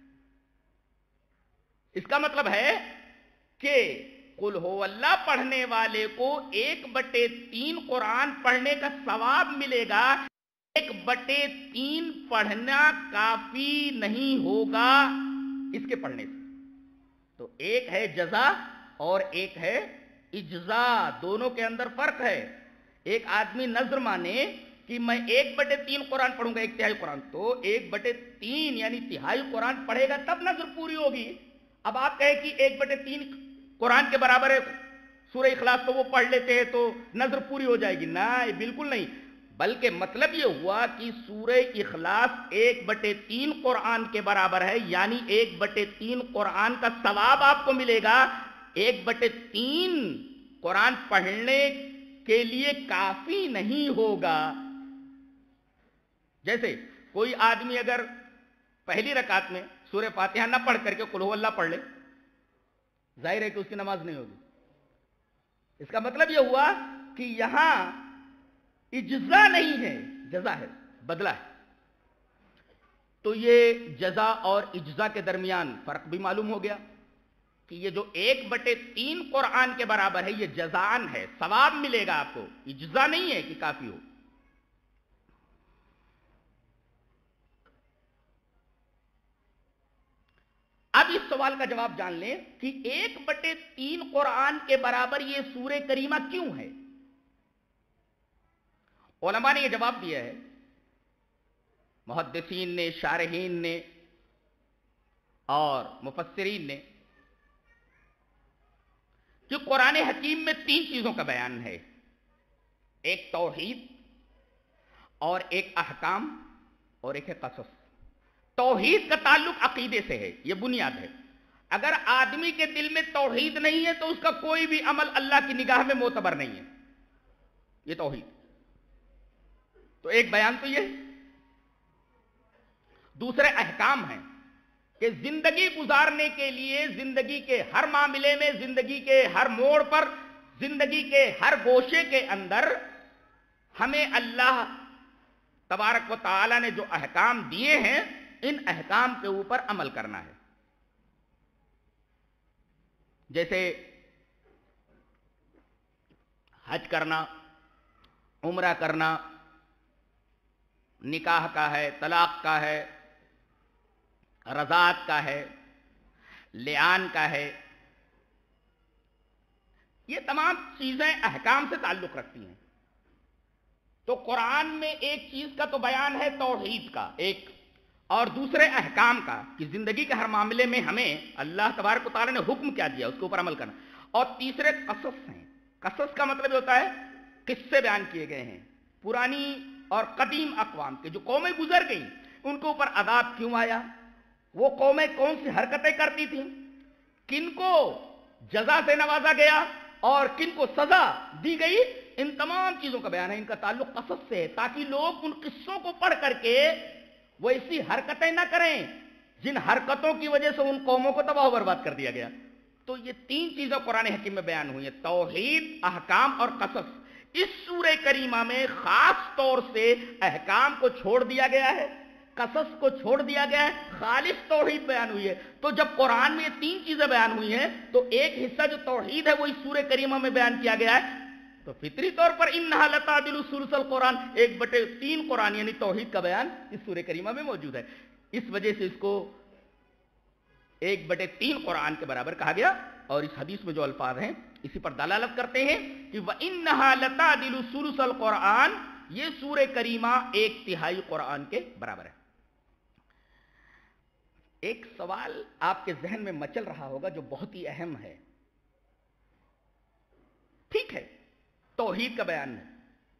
اس کا مطلب ہے کہ قل ہو اللہ پڑھنے والے کو ایک بٹے تین قرآن پڑھنے کا ثواب ملے گا، ایک بٹے تین پڑھنا کافی نہیں ہوگا اس کے پڑھنے سے۔ تو ایک ہے جزا اور ایک ہے اجزا، دونوں کے اندر فرق ہے۔ ایک آدمی نظر مانے کہ میں ایک بٹے تین قرآن پڑھوں گا، ایک تہائی قرآن، تو ایک بٹے تین یعنی تہائی قرآن پڑھے گا تب نظر پوری ہوگی۔ اب آپ کہیں کہ ایک بٹے تین قرآن کے برابر ہے سورہ اخلاص، تو وہ پڑھ لیتے ہیں تو نظر پوری ہو جائے گی، نہ بالکل نہیں، بلکہ مطلب یہ ہوا کہ سورہ اخلاص ایک بٹے تین قرآن کے برابر ہے، یعنی ایک بٹے تین قرآن کا ثواب آپ کو ملے گا۔ ایک بٹے تین قرآن پڑھنے کے لیے کافی نہیں ہوگا۔ جیسے کوئی آدمی اگر پہلی رکعت میں سورہ فاتحہ نہ پڑھ کر کے قل ہو اللہ پڑھ لے، ظاہر ہے کہ اس کی نماز نہیں ہوگی۔ اس کا مطلب یہ ہوا کہ یہاں اجزا نہیں ہے، جزا ہے، بدلہ ہے۔ تو یہ جزا اور اجزا کے درمیان فرق بھی معلوم ہو گیا کہ یہ جو ایک بٹے تین قرآن کے برابر ہے یہ جزان ہے، ثواب ملے گا آپ کو، اجزا نہیں ہے کہ کافی ہو۔ اب اس سوال کا جواب جان لیں کہ ایک بٹے تین قرآن کے برابر یہ سورہ کریمہ کیوں ہے؟ علماء نے یہ جواب دیا ہے، محدثین نے، شارحین نے اور مفسرین نے، کہ قرآن حکیم میں تین چیزوں کا بیان ہے، ایک توحید اور ایک احکام اور ایک ہے قصص۔ توحید کا تعلق عقیدے سے ہے، یہ بنیاد ہے۔ اگر آدمی کے دل میں توحید نہیں ہے تو اس کا کوئی بھی عمل اللہ کی نگاہ میں معتبر نہیں ہے، یہ توحید۔ تو ایک بیان تو یہ، دوسرے احکام ہیں کہ زندگی گزارنے کے لیے زندگی کے ہر معاملے میں، زندگی کے ہر موڑ پر، زندگی کے ہر گوشے کے اندر ہمیں اللہ تبارک و تعالی نے جو احکام دیے ہیں ان احکام کے اوپر عمل کرنا ہے۔ جیسے حج کرنا، عمرہ کرنا، نکاح کا ہے، طلاق کا ہے، رضاعت کا ہے، لعان کا ہے، یہ تمام چیزیں احکام سے تعلق رکھتی ہیں۔ تو قرآن میں ایک چیز کا تو بیان ہے توحید کا ایک، اور دوسرے احکام کا کہ زندگی کے ہر معاملے میں ہمیں اللہ تبارک و تعالی نے حکم کیا دیا اس کے اوپر عمل کرنا، اور تیسرے قصص ہیں۔ قصص کا مطلب یہ ہوتا ہے قصے بیان کیے گئے ہیں پرانی اور قدیم اقوام کے، جو قومیں گزر گئیں ان کے اوپر عذاب کیوں آیا، وہ قومیں کون سی حرکتیں کرتی تھیں، کن کو جزا سے نوازا گیا اور کن کو سزا دی گئی، ان تمام چیزوں کا بیان ہے۔ ان کا تعلق قصص سے ہے تاکہ لوگ ان قصوں کو پڑھ کر کے وہ ایسی حرکتیں نہ کریں جن حرکتوں کی وجہ سے ان قوموں کو تباہ و برباد کر دیا گیا۔ تو یہ تین چیزیں قرآن حکیم میں بیان ہوئی ہیں، توحید، احکام اور قصص۔ اس سورہ کریمہ میں خاص طور سے احکام کو چھوڑ دیا گیا ہے، قصص کو چھوڑ دیا گیا ہے، خالص توحید بیان ہوئی ہے۔ تو جب قرآن میں یہ تین چیزیں بیان ہوئی ہیں تو ایک حصہ جو توحید ہے وہ اس سورہ کریمہ میں بیان کیا گیا ہے، تو فطری طور پر انہا لتعدل ثلث القرآن، ایک بٹے تین قرآن یعنی توحید کا بیان اس سورہ کریمہ میں موجود ہے۔ اس وجہ سے اس کو ایک بٹے تین قرآن کے برابر کہا گیا، اور اس حدیث میں جو الفاظ ہیں اسی پر دلالت کرتے ہیں کہ وَإِنَّهَا لَتَعْدِلُ ثُلُثَ الْقُرْآنِ، یہ سورہ کریمہ ایک تہائی قرآن کے برابر ہے۔ ایک سوال آپ کے ذہن میں مچل رہا ہوگا جو بہت ہی اہم ہے۔ ٹھیک ہے، توحید کا بیان ہے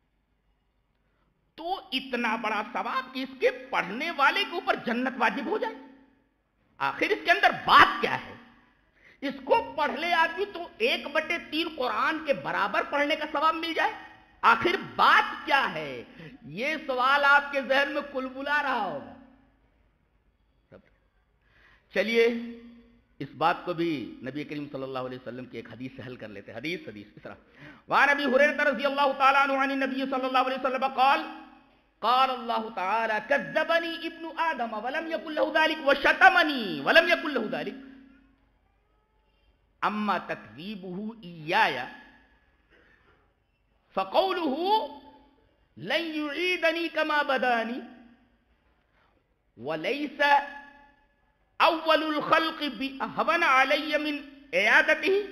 تو اتنا بڑا ثواب کہ اس کے پڑھنے والے کے اوپر جنت واجب ہو جائے، آخر اس کے اندر بات کیا ہے؟ اس کو پڑھ لے آدمی تو ایک بٹے تین قرآن کے برابر پڑھنے کا ثواب مل جائے، آخر بات کیا ہے؟ یہ سوال آپ کے ذہن میں کلبلا رہا ہوگا۔ چلیے اس بات کو بھی نبی کریم صلی اللہ علیہ وسلم کی ایک حدیث سے حل کر لیتے ہیں. حدیث حدیث اس طرح وعن ابی ہریرہ رضی اللہ تعالی عنہ عن النبی صلی اللہ علیہ وسلم قال قال اللہ تعالی کذبنی ابن آدم ولم یکن له ذلك وشتمنی ولم یکن له ذلك اما تکذیبہ ایایا فقوله لن يعيدني كما بداني وليس اول الخلق بأهون علي من عيادته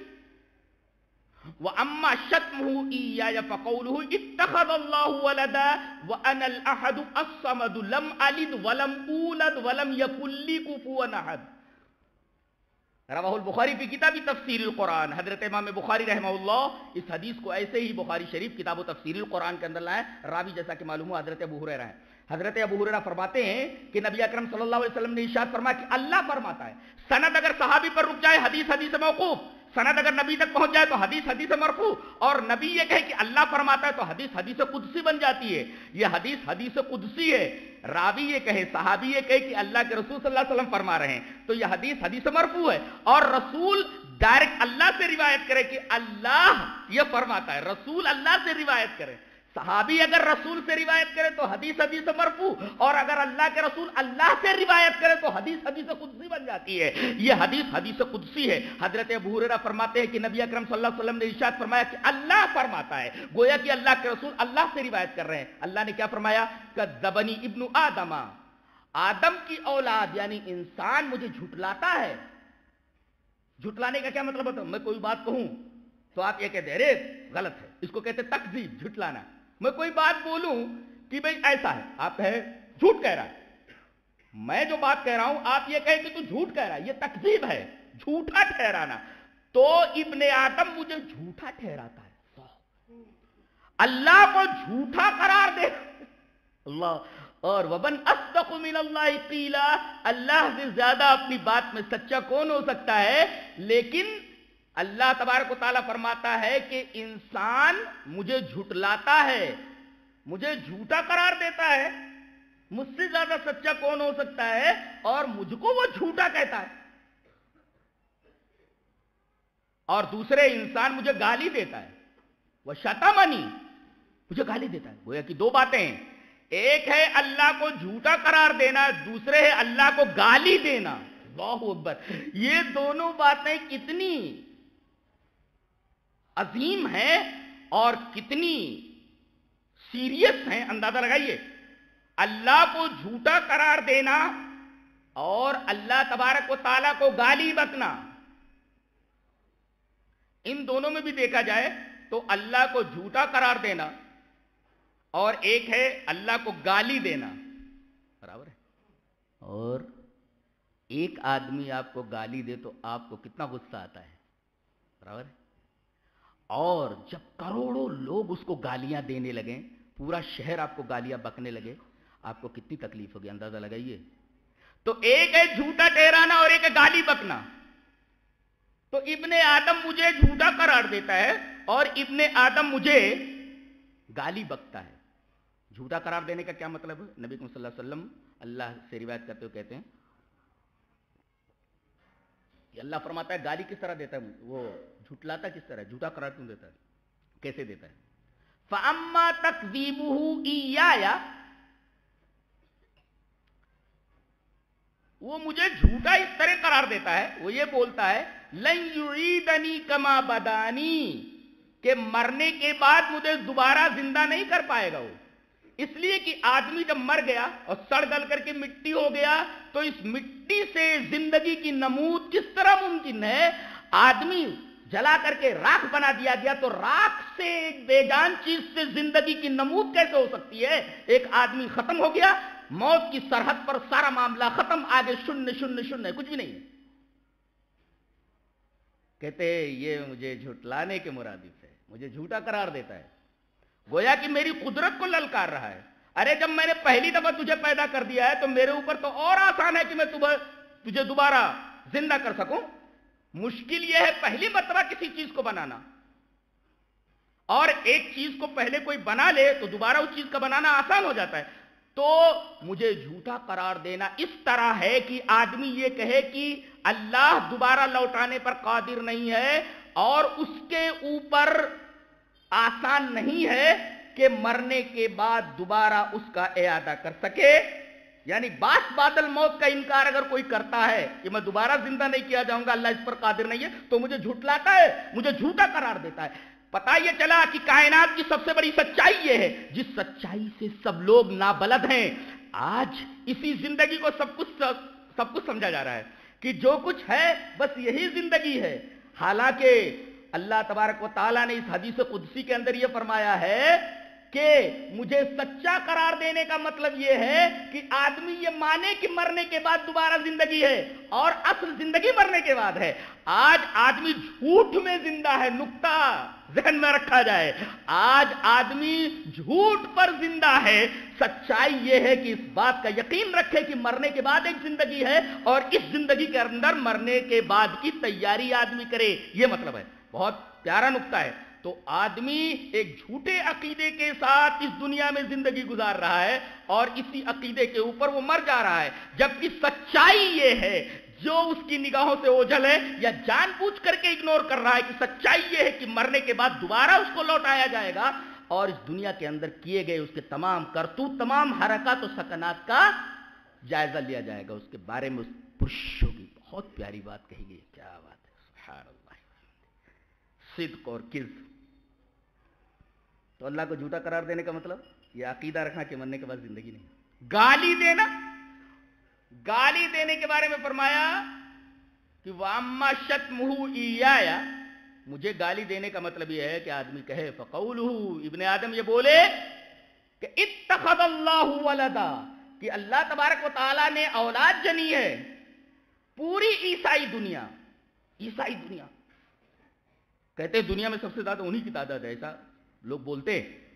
واما شتمه اياي فقوله اتخذ الله ولدا وانا الاحد الصمد لم الد ولم اولد ولم يكن لي كفوا احد. رواہ البخاری فی کتاب تفسیر القرآن. حضرت امام بخاری رحمہ اللہ اس حدیث کو ایسے ہی بخاری شریف کتاب و تفسیر القرآن کے اندر لائے. راوی جیسا کہ معلوم ہوا حضرت ابو ہریرہ ہیں. حضرت ابو ہریرہ فرماتے ہیں کہ نبی اکرم صلی اللہ علیہ وسلم نے ارشاد فرمایا کہ اللہ فرماتا ہے. سند اگر صحابی پر رک جائے حدیث حدیث موقوف, سند اگر نبی تک پہنچ جائے تو حدیث حدیث مرفوع, اور نبی یہ کہے کہ اللہ فرماتا ہے تو حدیث حدیث قدسی بن جاتی ہے. یہ حدیث حدیث قدسی ہے. راوی یہ کہے, صحابی یہ کہے کہ اللہ کے رسول صلی اللہ علیہ وسلم فرما رہے ہیں تو یہ حدیث حدیث مرفوع ہے. اور رسول ڈائریکٹ اللہ سے روایت کرے کہ اللہ یہ فرماتا ہے, رسول اللہ سے روایت کرے. صحابی اگر رسول سے روایت کرے تو حدیث حدیث مرفوع, اور اگر اللہ کے رسول اللہ سے روایت کرے تو حدیث حدیث قدسی بن جاتی ہے. یہ حدیث حدیث قدسی ہے. حضرت ابو ہریرہ فرماتے ہیں کہ نبی اکرم صلی اللہ علیہ وسلم نے ارشاد فرمایا کہ اللہ فرماتا ہے, گویا کہ اللہ کے رسول اللہ سے روایت کر رہے ہیں. اللہ نے کیا فرمایا؟ کذبنی ابن آدم, آدم کی اولاد یعنی انسان مجھے جھٹلاتا ہے. جھٹلانے کا کیا مطلب ہوتا ہے؟ میں کوئی بات کہوں تو آپ یہ کہتے ہیں رے غلط ہے, اس کو کہتے ہیں تکذیب, جھٹلانا. میں کوئی بات بولوں کہ بھئی ایسا ہے, آپ کہے جھوٹ کہہ رہا ہے. میں جو بات کہہ رہا ہوں آپ یہ کہیں کہ تو جھوٹ کہہ رہا ہے, یہ تکذیب ہے, جھوٹا ٹھہرانا. تو ابن آدم مجھے جھوٹا ٹھہراتا ہے, اللہ کو جھوٹا قرار دے. اللہ اور وَمَنْ أَصْدَقُ مِنَ اللَّهِ قِيلًا, اللہ سے زیادہ اپنی بات میں سچا کون ہو سکتا ہے. لیکن اللہ تبارک و تعالیٰ فرماتا ہے کہ انسان مجھے جھٹلاتا ہے, مجھے جھوٹا قرار دیتا ہے. مجھ سے زیادہ سچا کون ہو سکتا ہے, اور مجھ کو وہ جھوٹا کہتا ہے. اور دوسرے انسان مجھے گالی دیتا ہے, وہ شتمنی, مجھے گالی دیتا ہے. گویا کہ دو باتیں ہیں, ایک ہے اللہ کو جھوٹا قرار دینا, دوسرے ہے اللہ کو گالی دینا. اللہ اکبر. یہ دونوں باتیں کتنی عظیم ہیں اور کتنی سیریس ہیں, اندازہ لگائیے. اللہ کو جھوٹا قرار دینا اور اللہ تبارک و تعالیٰ کو گالی بکنا, ان دونوں میں بھی دیکھا جائے تو اللہ کو جھوٹا قرار دینا اور ایک ہے اللہ کو گالی دینا برابر ہے. اور ایک آدمی آپ کو گالی دے تو آپ کو کتنا غصہ آتا ہے, برابر ہے. اور جب کروڑوں لوگ اس کو گالیاں دینے لگیں, پورا شہر آپ کو گالیاں بکنے لگے, آپ کو کتنی تکلیف ہوگی, اندازہ لگائیے. تو ایک ہے جھوٹا ٹھہرانا اور ایک ہے گالی بکنا. تو ابن آدم مجھے جھوٹا قرار دیتا ہے اور ابن آدم مجھے گالی بکتا ہے. جھوٹا قرار دینے کا کیا مطلب ہے؟ نبی صلی اللہ علیہ وسلم اللہ سے روایت کرتے ہوئے کہتے ہیں کہ اللہ فرماتا ہے گالی کس طرح دیتا ہے, وہ جھٹلاتا کس طرح, جھوٹا قرار کیوں دیتا ہے, کیسے دیتا ہے؟ فَأَمَّا تَكْذِيبُهُ إِيَّايَ, وہ مجھے جھوٹا اس طرح قرار دیتا ہے, وہ یہ بولتا ہے لَن يُعِيدَنِي كَمَا بَدَانِي, کہ مرنے کے بعد مجھے دوبارہ زندہ نہیں کر پائے گا. وہ اس لیے کہ آدمی جب مر گیا اور سڑ گل کر کے مٹی ہو گیا تو اس مٹی سے زندگی کی نمود کس طرح ممکن ہے؟ آدمی جلا کر کے راکھ بنا دیا گیا تو راکھ سے ایک بے جان چیز سے زندگی کی نمود کیسے ہو سکتی ہے؟ ایک آدمی ختم ہو گیا, موت کی سرحد پر سارا معاملہ ختم, آگے شن شن شن ہے, کچھ بھی نہیں ہے. کہتے یہ مجھے جھٹلانے کے مرادف ہے, مجھے جھوٹا قرار دیتا ہے, گویا کہ میری قدرت کو للکار رہا ہے. ارے جب میں نے پہلی دفعہ تجھے پیدا کر دیا ہے تو میرے اوپر تو اور آسان ہے کہ میں تجھے دوبارہ زندہ کر سکوں. مشکل یہ ہے پہلی مرتبہ کسی چیز کو بنانا, اور ایک چیز کو پہلے کوئی بنا لے تو دوبارہ اس چیز کا بنانا آسان ہو جاتا ہے. تو مجھے جھوٹا قرار دینا اس طرح ہے کہ آدمی یہ کہے کہ اللہ دوبارہ لوٹانے پر قادر نہیں ہے اور اس کے اوپر آسان نہیں ہے کہ مرنے کے بعد دوبارہ اس کا اعادہ کر سکے. یعنی باس بادل موت کا انکار اگر کوئی کرتا ہے کہ میں دوبارہ زندہ نہیں کیا جاؤں گا, اللہ اس پر قادر نہیں ہے, تو مجھے جھٹلاتا ہے, مجھے جھوٹا قرار دیتا ہے. پتہ یہ چلا کہ کائنات کی سب سے بڑی سچائی یہ ہے, جس سچائی سے سب لوگ نابلد ہیں. آج اسی زندگی کو سب کچھ سب کچھ سمجھا جا رہا ہے کہ جو کچھ ہے بس یہی زندگی ہے. حالانکہ اللہ تبارک و تعالیٰ نے اس حدیث قدسی کے اندر یہ فرمایا ہے کہ مجھے سچا قرار دینے کا مطلب یہ ہے کہ آدمی یہ مانے کہ مرنے کے بعد دوبارہ زندگی ہے اور اصل زندگی مرنے کے بعد ہے. آج آدمی جھوٹ میں زندہ ہے, نقطہ ذہن میں رکھا جائے. آج آدمی جھوٹ پر زندہ ہے. سچائی یہ ہے کہ اس بات کا یقین رکھے کہ مرنے کے بعد ایک زندگی ہے اور اس زندگی کے اندر مرنے کے بعد کی تیاری آدمی کرے. یہ مطلب ہے, بہت پیارا نقطہ ہے. تو آدمی ایک جھوٹے عقیدے کے ساتھ اس دنیا میں زندگی گزار رہا ہے اور اسی عقیدے کے اوپر وہ مر جا رہا ہے, جبکہ سچائی یہ ہے جو اس کی نگاہوں سے اوجھل ہے یا جان بوجھ کر کے اگنور کر رہا ہے کہ سچائی یہ ہے کہ مرنے کے بعد دوبارہ اس کو لوٹایا جائے گا اور اس دنیا کے اندر کیے گئے اس کے تمام کرتوت, تمام حرکات و سکنات کا جائزہ لیا جائے گا. اس کے بارے میں اس پرشوں کی بہت پیاری بات کہی گئی. کیا بات ہے, سبحان اللہ. صدق اور کذب. تو اللہ کو جھوٹا قرار دینے کا مطلب یہ عقیدہ رکھنا کہ مرنے کے بعد زندگی نہیں. گالی دینا, گالی دینے کے بارے میں فرمایا کہ وَأَمَّا شَتْمُهُ إِيَّايَ, مجھے گالی دینے کا مطلب یہ ہے کہ آدمی کہے فَقَوْلُهُ, ابن آدم یہ بولے کہ اتخذ اللہ ولدا, کہ اللہ تبارک و تعالیٰ نے اولاد جنی ہے. پوری عیسائی دنیا, عیسائی دنیا کہتے ہیں دنیا میں سب سے زیادہ انہی کی تعداد ہے, ایسا لوگ بولتے,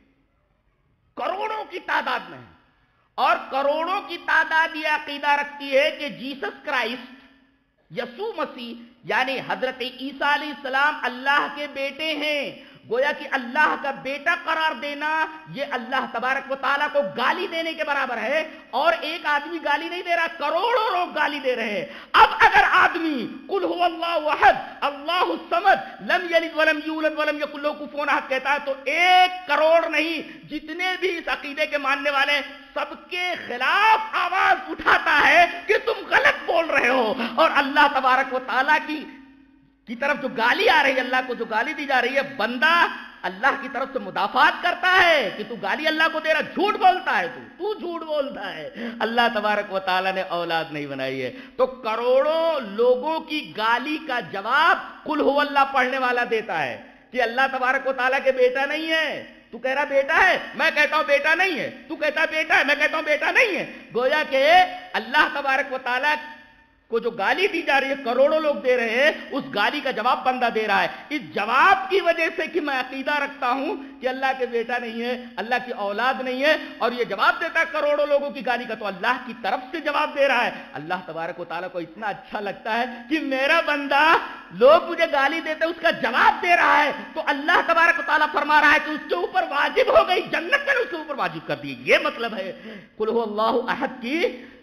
کروڑوں کی تعداد میں, اور کروڑوں کی تعداد یہ عقیدہ رکھتی ہے کہ جیسس کرائسٹ یسوع مسیح یعنی حضرت عیسیٰ علیہ السلام اللہ کے بیٹے ہیں. گویا کہ اللہ کا بیٹا قرار دینا یہ اللہ تبارک و تعالیٰ کو گالی دینے کے برابر ہے. اور ایک آدمی گالی نہیں دے رہا, کروڑوں لوگ گالی دے رہے ہیں. اب اگر آدمی قل هو اللہ احد اللہ الصمد لم یلد ولم یولد ولم یکن لہ کفوا احد کہتا ہے تو ایک کروڑ نہیں, جتنے بھی اس عقیدے کے ماننے والے سب کے خلاف آواز اٹھاتا ہے کہ تم غلط بول رہے ہو. اور اللہ تبارک و تعالیٰ کی کی طرف جو گالی آ رہی ہے, اللہ کو جو گالی دی جا رہی ہے, بندہ اللہ کی طرف سے مدافعات کرتا ہے کہ تو گالی اللہ کو دے رہا, جھوٹ بولتا ہے, تو تو جھوٹ بولتا ہے. اللہ تبارک و تعالیٰ نے اولاد نہیں بنائی ہے. تو کروڑوں لوگوں کی گالی کا جواب قل هو اللہ پڑھنے والا دیتا ہے کہ اللہ تبارک و تعالیٰ کے بیٹا نہیں ہے. تو کہہ رہا بیٹا ہے, میں کہتا ہوں بیٹا نہیں ہے. تو کہتا بیٹا ہے, میں کہتا ہوں بیٹا نہیں ہے. گویا کہ اللہ تبارک و تعالیٰ کو جو گالی دی جا رہی ہے کروڑوں لوگ دے رہے ہیں, اس گالی کا جواب بندہ دے رہا ہے. اس جواب کی وجہ سے کہ میں عقیدہ رکھتا ہوں کہ اللہ کے بیٹا نہیں ہے, اللہ کی اولاد نہیں ہے, اور یہ جواب دیتا ہے کروڑوں لوگوں کی گالی کا, تو اللہ کی طرف سے جواب دے رہا ہے. اللہ تبارک و تعالیٰ کو اتنا اچھا لگتا ہے کہ میرا بندہ, لوگ مجھے گالی دیتے اس کا جواب دے رہا ہے, تو اللہ تبارک و تعالیٰ فرما رہا ہے کہ اس کے اوپر واجب ہو گئی جنت, میں نے اس کے اوپر واجب کر دی. یہ مطلب ہے قل هو اللہ احد کی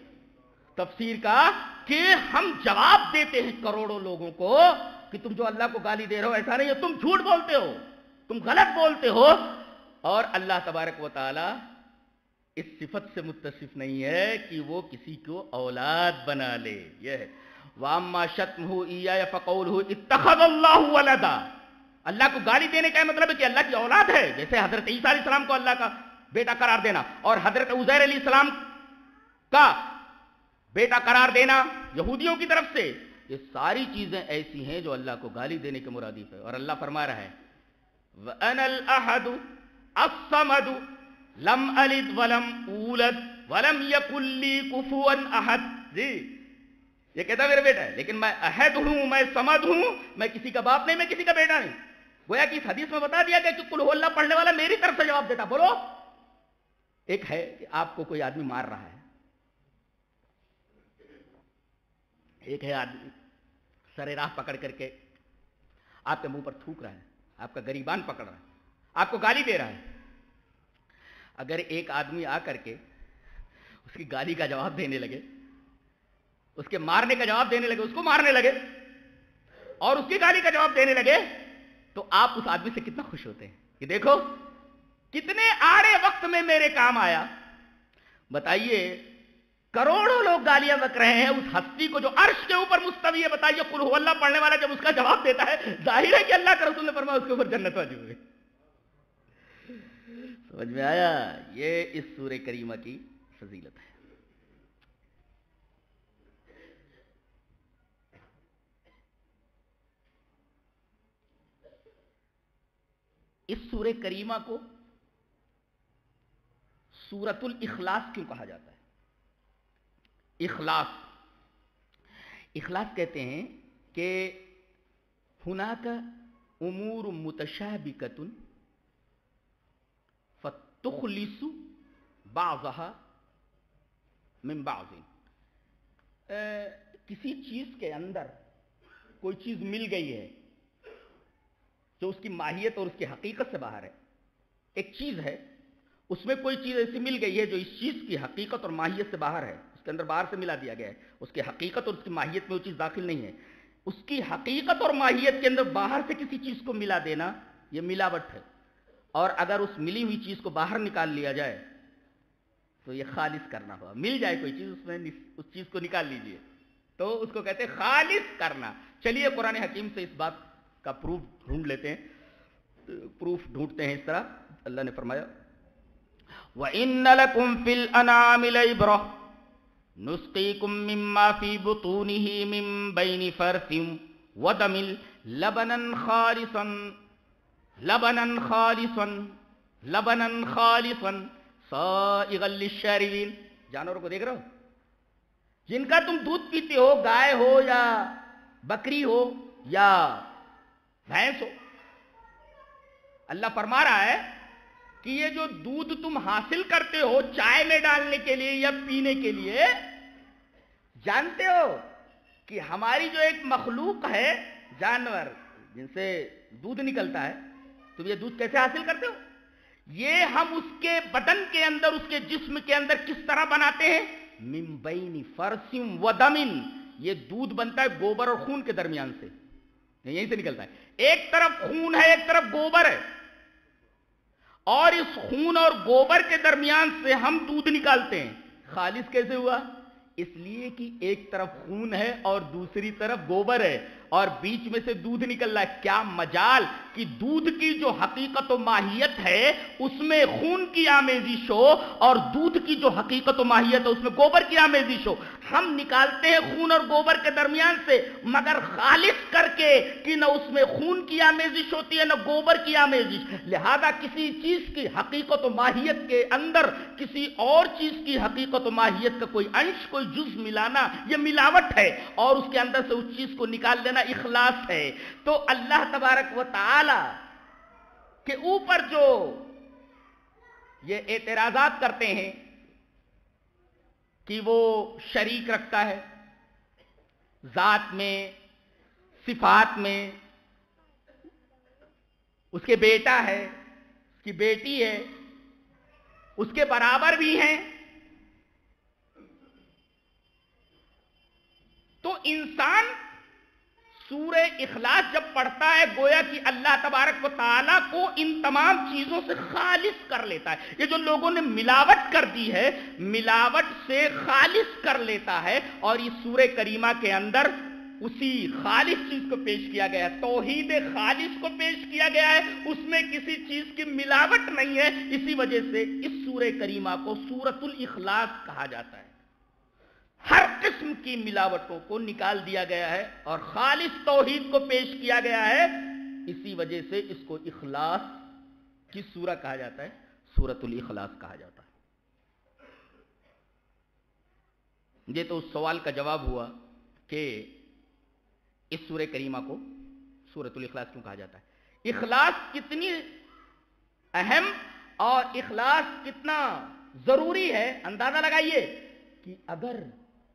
تفسیر کا کہ ہم جواب دیتے ہیں کروڑوں لوگوں کو کہ تم جو اللہ کو گالی دے رہے ہو ایسا نہیں ہے, تم جھوٹ بولتے ہو, تم غلط بولتے ہو. اور اللہ تبارک و تعالی اس صفت سے متصف نہیں ہے کہ وہ کسی کو اولاد بنا لے. یہ ہے وَأَمَّا شَتْمُهُ إِيَّايَ فَقَوْلُهُ اتَّخَذَ اللَّهُ وَلَدًا. اللہ کو گالی دینے کا مطلب ہے کہ اللہ کی اولاد ہے, جیسے حضرت عیسیٰ علیہ السلام کو اللہ کا بیٹا قرار دینا اور حضرت عزیر علیہ السلام کا بیٹا قرار دینا یہودیوں کی طرف سے. یہ ساری چیزیں ایسی ہیں جو اللہ کو گالی دینے کے مرادف ہے. اور اللہ فرما رہا ہے وَأَنَا الْأَحَدُ الصَّمَدُ لَمْ أَلِدْ وَلَمْ أُولَدْ وَلَمْ يَكُنْ لِي كُفُوًا أَحَدٌ. جی یہ کہتا میرا بیٹا ہے, لیکن میں احد ہوں, میں صمد ہوں, میں کسی کا باپ نہیں, میں کسی کا بیٹا نہیں. گویا کہ اس حدیث میں بتا دیا گیا کہ قل هو اللہ پڑھنے والا میری طرف سے جواب دیتا. بولو, ایک ہے کہ آپ کو کوئی آدمی مار رہا ہے, ایک ہے آدمی سرے راہ پکڑ کر کے آپ کے منہ پر تھوک رہا ہے, آپ کا گریبان پکڑ رہا ہے, آپ کو گالی دے رہا ہے. اگر ایک آدمی آ کر کے اس کی گالی کا جواب دینے لگے اس کے مارنے کا جواب دینے لگے، اس کو مارنے لگے اور اس کی گالی کا جواب دینے لگے، تو آپ اس آدمی سے کتنا خوش ہوتے ہیں کہ دیکھو کتنے آڑے وقت میں میرے کام آیا. بتائیے کروڑوں لوگ گالیاں بک رہے ہیں اس ہستی کو جو عرش کے اوپر مستوی ہے. بتائیے قل هو اللہ پڑھنے والا جب اس کا جواب دیتا ہے، ظاہر ہے کہ اللہ کا رسول نے فرمایا اس کے اوپر جنت واجب ہوئی. سمجھ میں آیا؟ یہ اس سورہ کریمہ کی فضیلت ہے. اس سورہ کریمہ کو سورۃ الاخلاص کیوں کہا جاتا ہے؟ اخلاص اخلاص کہتے ہیں کہ ہناک امور متشابکۃ فتخلص بعضها من بعض. کسی چیز کے اندر کوئی چیز مل گئی ہے جو اس کی ماہیت اور اس کی حقیقت سے باہر ہے. ایک چیز ہے، اس میں کوئی چیز ایسی مل گئی ہے جو اس چیز کی حقیقت اور ماہیت سے باہر ہے، اس کے اندر باہر سے ملا دیا گیا ہے، اس کی حقیقت اور اس کی ماہیت میں وہ چیز داخل نہیں ہے. اس کی حقیقت اور ماہیت کے اندر باہر سے کسی چیز کو ملا دینا یہ ملاوٹ ہے. اور اگر اس ملی ہوئی چیز کو باہر نکال لیا جائے تو یہ خالص کرنا ہوگا. مل جائے کوئی چیز اس میں اس چیز کو نکال لیجئے تو اس کو کہتے ہیں خالص کرنا. چلیے قرآن حکیم سے اس بات کا پروف ڈھونڈ لیتے ہیں. پروف ڈھونڈتے ہیں اس طرح. اللہ نے فرمایا وَإِنَّ لَكُمْ فِي الْأَنْعَامِ لَعِبْرَةً نُسْقِيكُم مِّمَّا فِي بُطُونِهِ مِن بَيْنِ فَرْثٍ وَدَمٍ لَبَنًا خَالِصًا لَبَنًا خَالِصًا لَبَنًا خَالِصًا سَائِغًا لِلشَّارِبِينَ. جانوروں کو دیکھ رہے ہو جن کا تم دودھ پیتے ہو، گائے ہو یا بکری ہو یا بھینس ہو. اللہ فرما رہا ہے کہ یہ جو دودھ تم حاصل کرتے ہو چائے میں ڈالنے کے لیے یا پینے کے لیے، جانتے ہو کہ ہماری جو ایک مخلوق ہے جانور جن سے دودھ نکلتا ہے، تم یہ دودھ کیسے حاصل کرتے ہو؟ یہ ہم اس کے بدن کے اندر، اس کے جسم کے اندر کس طرح بناتے ہیں؟ من بین فرث و دم. یہ دودھ بنتا ہے گوبر اور خون کے درمیان سے، یہیں سے نکلتا ہے. ایک طرف خون ہے، ایک طرف گوبر ہے، اور اس خون اور گوبر کے درمیان سے ہم دودھ نکالتے ہیں. خالص کیسے ہوا؟ اس لیے کہ ایک طرف خون ہے اور دوسری طرف گوبر ہے اور بیچ میں سے دودھ نکل رہا ہے. کیا مجال کہ دودھ کی جو حقیقت و ماہیت ہے اس میں خون کی آمیزش ہو اور دودھ کی جو حقیقت و ماہیت ہے اس میں گوبر کی آمیزش ہو. ہم نکالتے ہیں خون اور گوبر کے درمیان سے، مگر خالص کر کے کہ نہ اس میں خون کی آمیزش ہوتی ہے نہ گوبر کی آمیزش. لہذا کسی چیز کی حقیقت و ماہیت کے اندر کسی اور چیز کی حقیقت و ماہیت کا کوئی انش، کوئی جز ملانا یہ ملاوٹ ہے، اور اس کے اندر سے اس چیز کو نکال دینا اخلاص ہے. تو اللہ تبارک و تعالی کے اوپر جو یہ اعتراضات کرتے ہیں کہ وہ شریک رکھتا ہے ذات میں، صفات میں، اس کے بیٹا ہے، اس کی بیٹی ہے، اس کے برابر بھی ہیں، تو انسان سورہ اخلاص جب پڑھتا ہے گویا کہ اللہ تبارک و تعالیٰ کو ان تمام چیزوں سے خالص کر لیتا ہے. یہ جو لوگوں نے ملاوٹ کر دی ہے، ملاوٹ سے خالص کر لیتا ہے. اور اس سورہ کریمہ کے اندر اسی خالص چیز کو پیش کیا گیا ہے، توحید خالص کو پیش کیا گیا ہے، اس میں کسی چیز کی ملاوٹ نہیں ہے. اسی وجہ سے اس سورہ کریمہ کو سورۃ الاخلاص کہا جاتا ہے. ہر قسم کی ملاوٹوں کو نکال دیا گیا ہے اور خالص توحید کو پیش کیا گیا ہے. اسی وجہ سے اس کو اخلاص کی سورہ کہا جاتا ہے، سورۃ الاخلاص کہا جاتا ہے. یہ تو اس سوال کا جواب ہوا کہ اس سورہ کریمہ کو سورۃ الاخلاص کیوں کہا جاتا ہے. اخلاص کتنی اہم اور اخلاص کتنا ضروری ہے اندازہ لگائیے کہ اگر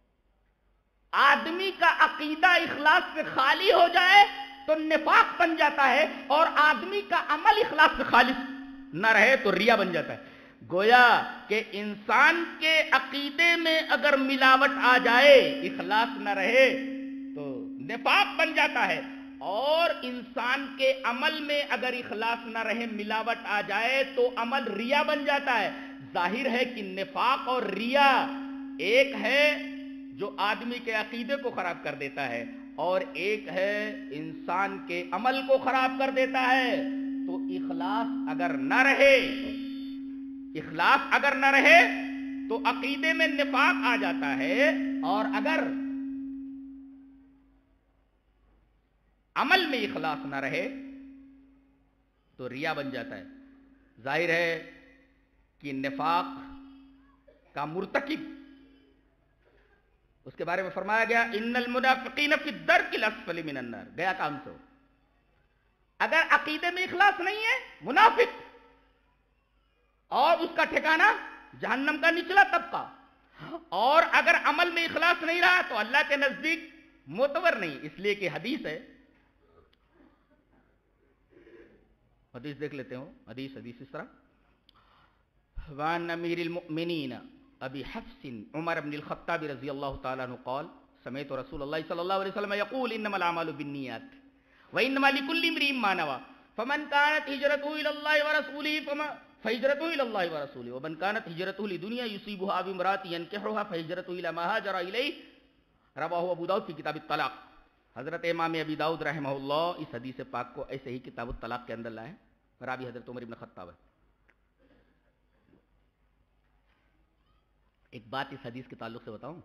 آدمی کا عقیدہ اخلاص سے خالی ہو جائے تو نفاق بن جاتا ہے، اور آدمی کا عمل اخلاص سے خالص نہ رہے تو ریا بن جاتا ہے. گویا کہ انسان کے عقیدے میں اگر ملاوٹ آ جائے، اخلاص نہ رہے تو نفاق بن جاتا ہے، اور انسان کے عمل میں اگر اخلاص نہ رہے، ملاوٹ آ جائے تو عمل ریا بن جاتا ہے۔ ظاہر ہے کہ نفاق اور ریا ایک ہے جو آدمی کے عقیدے کو خراب کر دیتا ہے، اور ایک ہے انسان کے عمل کو خراب کر دیتا ہے۔ تو اخلاص اگر نہ رہے اخلاص اگر نہ رہے تو عقیدے میں نفاق آ جاتا ہے، اور اگر عمل میں اخلاص نہ رہے تو ریا بن جاتا ہے۔ ظاہر ہے کہ نفاق کا مرتکب، اس کے بارے میں فرمایا گیا ان المنافقین فی الدرک الاسفل من النار، گیا کام سے۔ اگر عقیدے میں اخلاص نہیں ہے منافق، اور اس کا ٹھکانہ جہنم کا نچلا طبقہ، اور اگر عمل میں اخلاص نہیں رہا تو اللہ کے نزدیک معتبر نہیں۔ اس لیے کہ حدیث ہے، حدیث دیکھ لیتے ہو، حدیث حدیث اس طرح وان امیر المؤمنین ابی حفص عمر بن الخطاب رضی اللہ تعالیٰ عنہ قال سمعت رسول اللہ صلی اللہ علیہ وسلم یقول انما الاعمال بالنیات وانما لکل امرئ ما نوى فمن كانت هجرته الى الله ورسوله فما فهجرته الى الله ورسوله ومن كانت هجرته لدنيا يصيبها او امرأة ينكحها فهجرته الى ما هاجر اليه رواه ابو داؤد في کتاب الطلاق۔ حضرت امام ابی داؤد رحمہ اللہ اس حدیث پاک کو ایسے ہی کتاب الطلاق کے اندر لائے ہیں، راوی حضرت عمر بن خطاب ہے۔ ایک بات اس حدیث کے تعلق سے بتاؤں،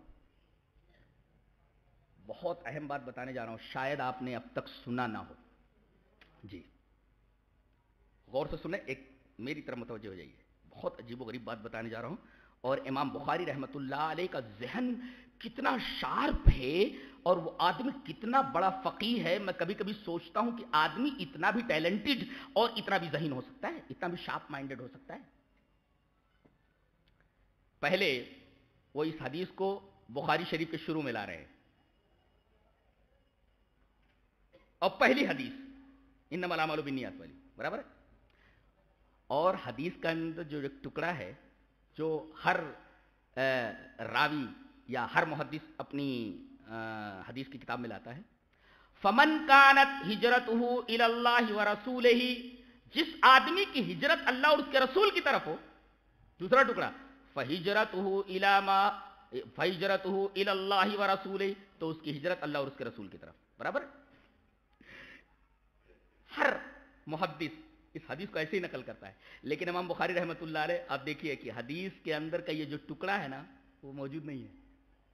بہت اہم بات بتانے جا رہا ہوں، شاید آپ نے اب تک سنا نہ ہو۔ جی غور سے سنیں، ایک میری طرف متوجہ ہو جائیے، بہت عجیب و غریب بات بتانے جا رہا ہوں، اور امام بخاری رحمۃ اللہ علیہ کا ذہن کتنا شارپ ہے اور وہ آدمی کتنا بڑا فقیہ ہے۔ میں کبھی کبھی سوچتا ہوں کہ آدمی اتنا بھی ٹیلنٹڈ اور اتنا بھی ذہین ہو سکتا ہے، اتنا بھی شارپ مائنڈڈ ہو سکتا ہے۔ پہلے وہ اس حدیث کو بخاری شریف کے شروع میں لا رہے ہیں، اور پہلی حدیث انما الاعمال بالنیات والی، برابر ہے؟ اور حدیث کا اندر جو ایک ٹکڑا ہے جو ہر راوی یا ہر محدث اپنی حدیث کی کتاب میں لاتا ہے، فمن کانت ہجرتہ الی اللہ ورسولہ، جس آدمی کی ہجرت اللہ اور اس کے رسول کی طرف ہو، دوسرا ٹکڑا فہجرتہ الی ما فہجرتہ الی اللہ ورسولہ، تو اس کی ہجرت اللہ اور اس کے رسول کی طرف، برابر؟ ہر محدث اس حدیث کو ایسے ہی نقل کرتا ہے، لیکن امام بخاری رحمۃ اللہ علیہ آپ دیکھیے کہ حدیث کے اندر کا یہ جو ٹکڑا ہے نا وہ موجود نہیں ہے۔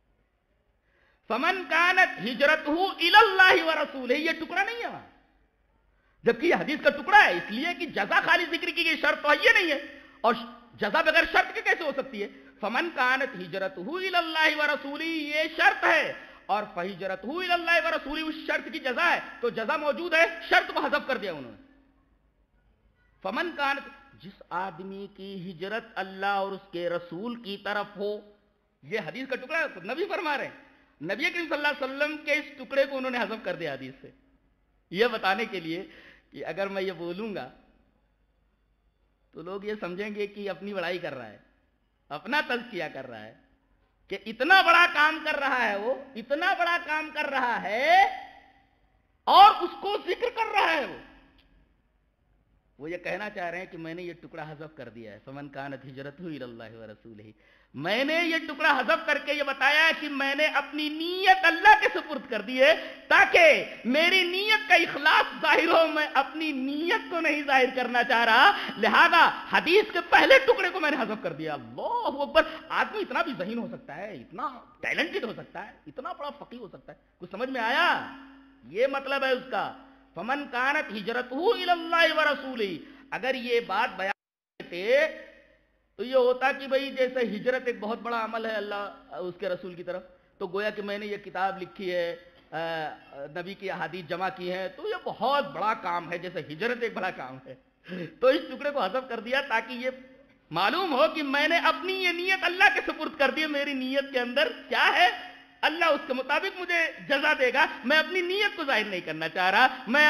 فمن کانت ہجرتہ الی اللہ ورسولہ، یہ ٹکڑا نہیں ہے وہاں، جبکہ یہ حدیث کا ٹکڑا ہے، اس لیے کہ جزا خالی ذکر کی گئی، شرط تو یہ نہیں ہے، اور جزا بغیر شرط کے کیسے ہو سکتی ہے؟ فمن کانت ہجرتہ الی اللہ ورسولہ یہ شرط ہے، اور فہجرتہ الی اللہ ورسولہ اس شرط کی جزا ہے، تو جزا موجود ہے، شرط کو حذف کر دیا انہوں نے۔ فمن کانت، جس آدمی کی ہجرت اللہ اور اس کے رسول کی طرف ہو، یہ حدیث کا ٹکڑا ہے، نبی فرما رہے ہیں، نبی کریم صلی اللہ علیہ وسلم کے اس ٹکڑے کو انہوں نے حذف کر دیا حدیث سے، یہ بتانے کے لیے کہ اگر میں یہ بولوں گا تو لوگ یہ سمجھیں گے کہ اپنی بڑائی کر رہا ہے، اپنا تزکیہ کر رہا ہے، کہ اتنا بڑا کام کر رہا ہے، وہ اتنا بڑا کام کر رہا ہے اور اس کو ذکر کر رہا ہے۔ وہ وہ یہ کہنا چاہ رہے ہیں کہ میں نے یہ ٹکڑا حذف کر دیا ہے، فمن کانت ہجرتہ الی اللہ ورسولہ، میں نے یہ ٹکڑا حذف کر کے یہ بتایا ہے کہ میں نے اپنی نیت اللہ کے سپرد کر دی ہے، تاکہ میری نیت کا اخلاص ظاہر ہو، میں اپنی نیت کو نہیں ظاہر کرنا چاہ رہا، لہذا حدیث کے پہلے ٹکڑے کو میں نے حذف کر دیا۔ اللہ اکبر، آدمی اتنا بھی ذہین ہو سکتا ہے، اتنا ٹیلنٹڈ ہو سکتا ہے، اتنا بڑا فقیہ ہو سکتا ہے، کچھ سمجھ میں آیا؟ یہ مطلب ہے اس کا، فمن کانت ہجرتہ الی اللہ ورسولہ۔ اگر یہ بات بیان کرتے تو یہ ہوتا کہ بھئی جیسے ہجرت ایک بہت بڑا عمل ہے اللہ اس کے رسول کی طرف، تو گویا کہ میں نے یہ کتاب لکھی ہے، نبی کی احادیث جمع کی ہے، تو یہ بہت بڑا کام ہے، جیسے ہجرت ایک بڑا کام ہے، تو اس ٹکڑے کو حذف کر دیا تاکہ یہ معلوم ہو کہ میں نے اپنی یہ نیت اللہ کے سپرد کر دی، میری نیت کے اندر کیا ہے، اللہ اس کے مطابق مجھے جزا دے گا، میں اپنی نیت کو ظاہر نہیں کرنا چاہ رہا، میں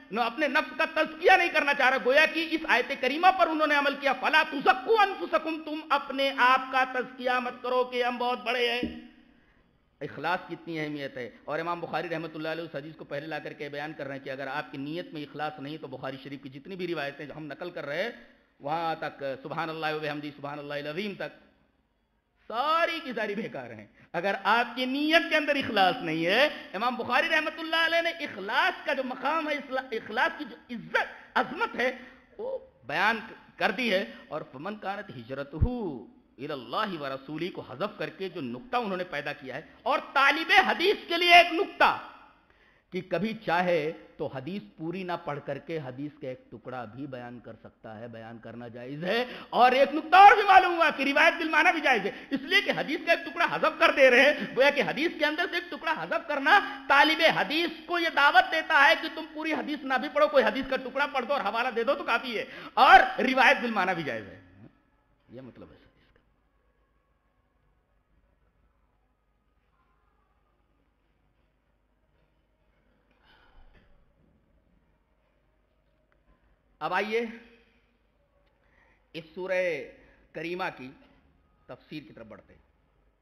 نہ اپنے نفس کا تزکیہ نہیں کرنا چاہ رہا. گویا کہ اس آیت کریمہ پر انہوں نے عمل کیا. فلا تزکوا انفسکم, تم اپنے آپ کا تزکیہ مت کرو کہ ہم بہت بڑے ہیں. اخلاص کی اتنی اہمیت ہے. اور امام بخاری رحمۃ اللہ علیہ اس حدیث کو پہلے لا کر کے بیان کر رہے ہیں کہ اگر آپ کی نیت میں اخلاص نہیں تو بخاری شریف کی جتنی بھی روایتیں جو ہم نقل کر رہے ہیں وہاں تک سبحان اللہ و بحمدہ سبحان اللہ العظیم تک ساری کی ساری بیکار ہیں اگر آپ کی نیت کے اندر اخلاص نہیں ہے. امام بخاری رحمۃ اللہ علیہ نے اخلاص کا جو مقام ہے, اخلاص کی جو عزت عظمت ہے وہ بیان کر دی ہے. اور فمن کانت ہجرتہ الی اللہ و رسولی کو حذف کر کے جو نقطہ انہوں نے پیدا کیا ہے. اور طالب حدیث کے لیے ایک نقطہ کہ کبھی چاہے تو حدیث پوری نہ پڑھ کر کے حدیث کا ایک ٹکڑا بھی بیان کر سکتا ہے, بیان کرنا جائز ہے. اور ایک نقطہ اور بھی معلوم ہوا کہ روایت بالمعنی بھی جائز ہے, اس لیے کہ حدیث کا ایک ٹکڑا حذف کر دے رہے ہیں. گویا کہ حدیث کے اندر سے ایک ٹکڑا حذف کرنا طالب حدیث کو یہ دعوت دیتا ہے کہ تم پوری حدیث نہ بھی پڑھو, کوئی حدیث کا ٹکڑا پڑھ دو اور حوالہ دے دو تو کافی ہے, اور روایت بالمعنی بھی جائز ہے. یہ مطلب ہے. اب آئیے اس سورہ کریمہ کی تفسیر کی طرف بڑھتے ہیں.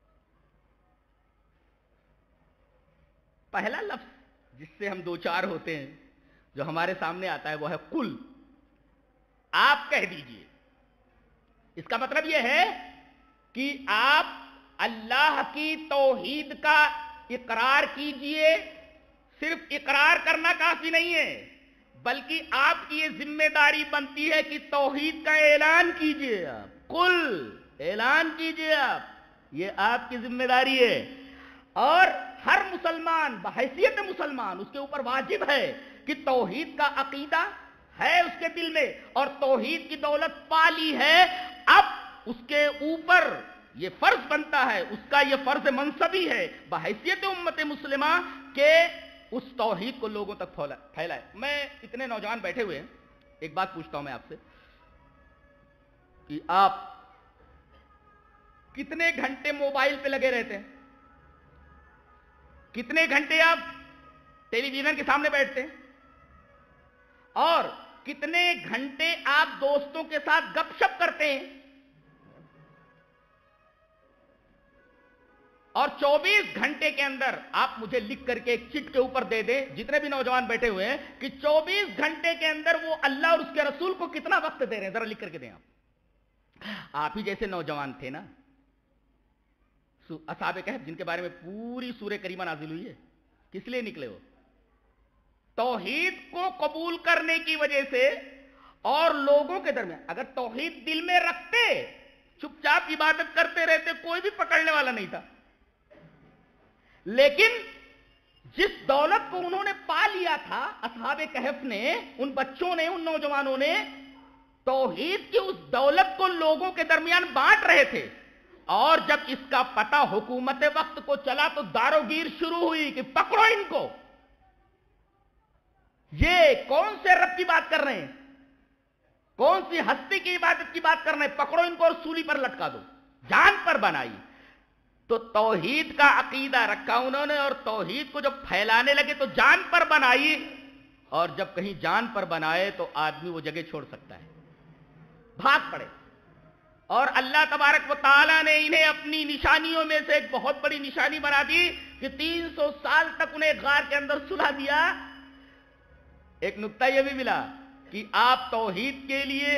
پہلا لفظ جس سے ہم دو چار ہوتے ہیں جو ہمارے سامنے آتا ہے وہ ہے قل, آپ کہہ دیجئے. اس کا مطلب یہ ہے کہ آپ اللہ کی توحید کا اقرار کیجئے. صرف اقرار کرنا کافی نہیں ہے بلکہ آپ کی یہ ذمہ داری بنتی ہے کہ توحید کا اعلان کیجئے. آپ قل, اعلان کیجئے, آپ یہ آپ کی ذمہ داری ہے. اور ہر مسلمان بحیثیت مسلمان اس کے اوپر واجب ہے کہ توحید کا عقیدہ ہے اس کے دل میں اور توحید کی دولت پالی ہے. اب اس کے اوپر یہ فرض بنتا ہے, اس کا یہ فرض منصبی ہے بحیثیت امت مسلمہ کہ اس توحید کو لوگوں تک پھیلائے. میں اتنے نوجوان بیٹھے ہوئے ہیں, ایک بات پوچھتا ہوں میں آپ سے کہ آپ کتنے گھنٹے موبائل پہ لگے رہتے ہیں؟ کتنے گھنٹے آپ ٹیلی ویژن کے سامنے بیٹھتے ہیں؟ اور کتنے گھنٹے آپ دوستوں کے ساتھ گپ شپ کرتے ہیں؟ اور چوبیس گھنٹے کے اندر آپ مجھے لکھ کر کے ایک چٹ کے اوپر دے دیں, جتنے بھی نوجوان بیٹھے ہوئے ہیں, کہ چوبیس گھنٹے کے اندر وہ اللہ اور اس کے رسول کو کتنا وقت دے رہے ہیں, ذرا لکھ کر کے دیں. آپ آپ ہی جیسے نوجوان تھے نا اصحاب کہف, جن کے بارے میں پوری سورہ کریمہ نازل ہوئی ہے. کس لیے نکلے ہو؟ توحید کو قبول کرنے کی وجہ سے. اور لوگوں کے درمیان اگر توحید دل میں رکھتے, چپ چاپ عبادت کرتے رہتے, کوئی بھی پکڑنے والا نہیں تھا. لیکن جس دولت کو انہوں نے پا لیا تھا اصحاب کہف نے, ان بچوں نے, ان نوجوانوں نے توحید کی اس دولت کو لوگوں کے درمیان بانٹ رہے تھے. اور جب اس کا پتہ حکومت وقت کو چلا تو داروگیر شروع ہوئی کہ پکڑو ان کو, یہ کون سے رب کی بات کر رہے ہیں, کون سی ہستی کی عبادت کی بات کر رہے ہیں, پکڑو ان کو اور سولی پر لٹکا دو. جان پر بنائی. تو توحید کا عقیدہ رکھا انہوں نے اور توحید کو جب پھیلانے لگے تو جان پر بنائی. اور جب کہیں جان پر بنائے تو آدمی وہ جگہ چھوڑ سکتا ہے, بھاگ پڑے. اور اللہ تبارک و تعالیٰ نے انہیں اپنی نشانیوں میں سے ایک بہت بڑی نشانی بنا دی کہ تین سو سال تک انہیں غار کے اندر سلا دیا. ایک نقطہ یہ بھی ملا کہ آپ توحید کے لیے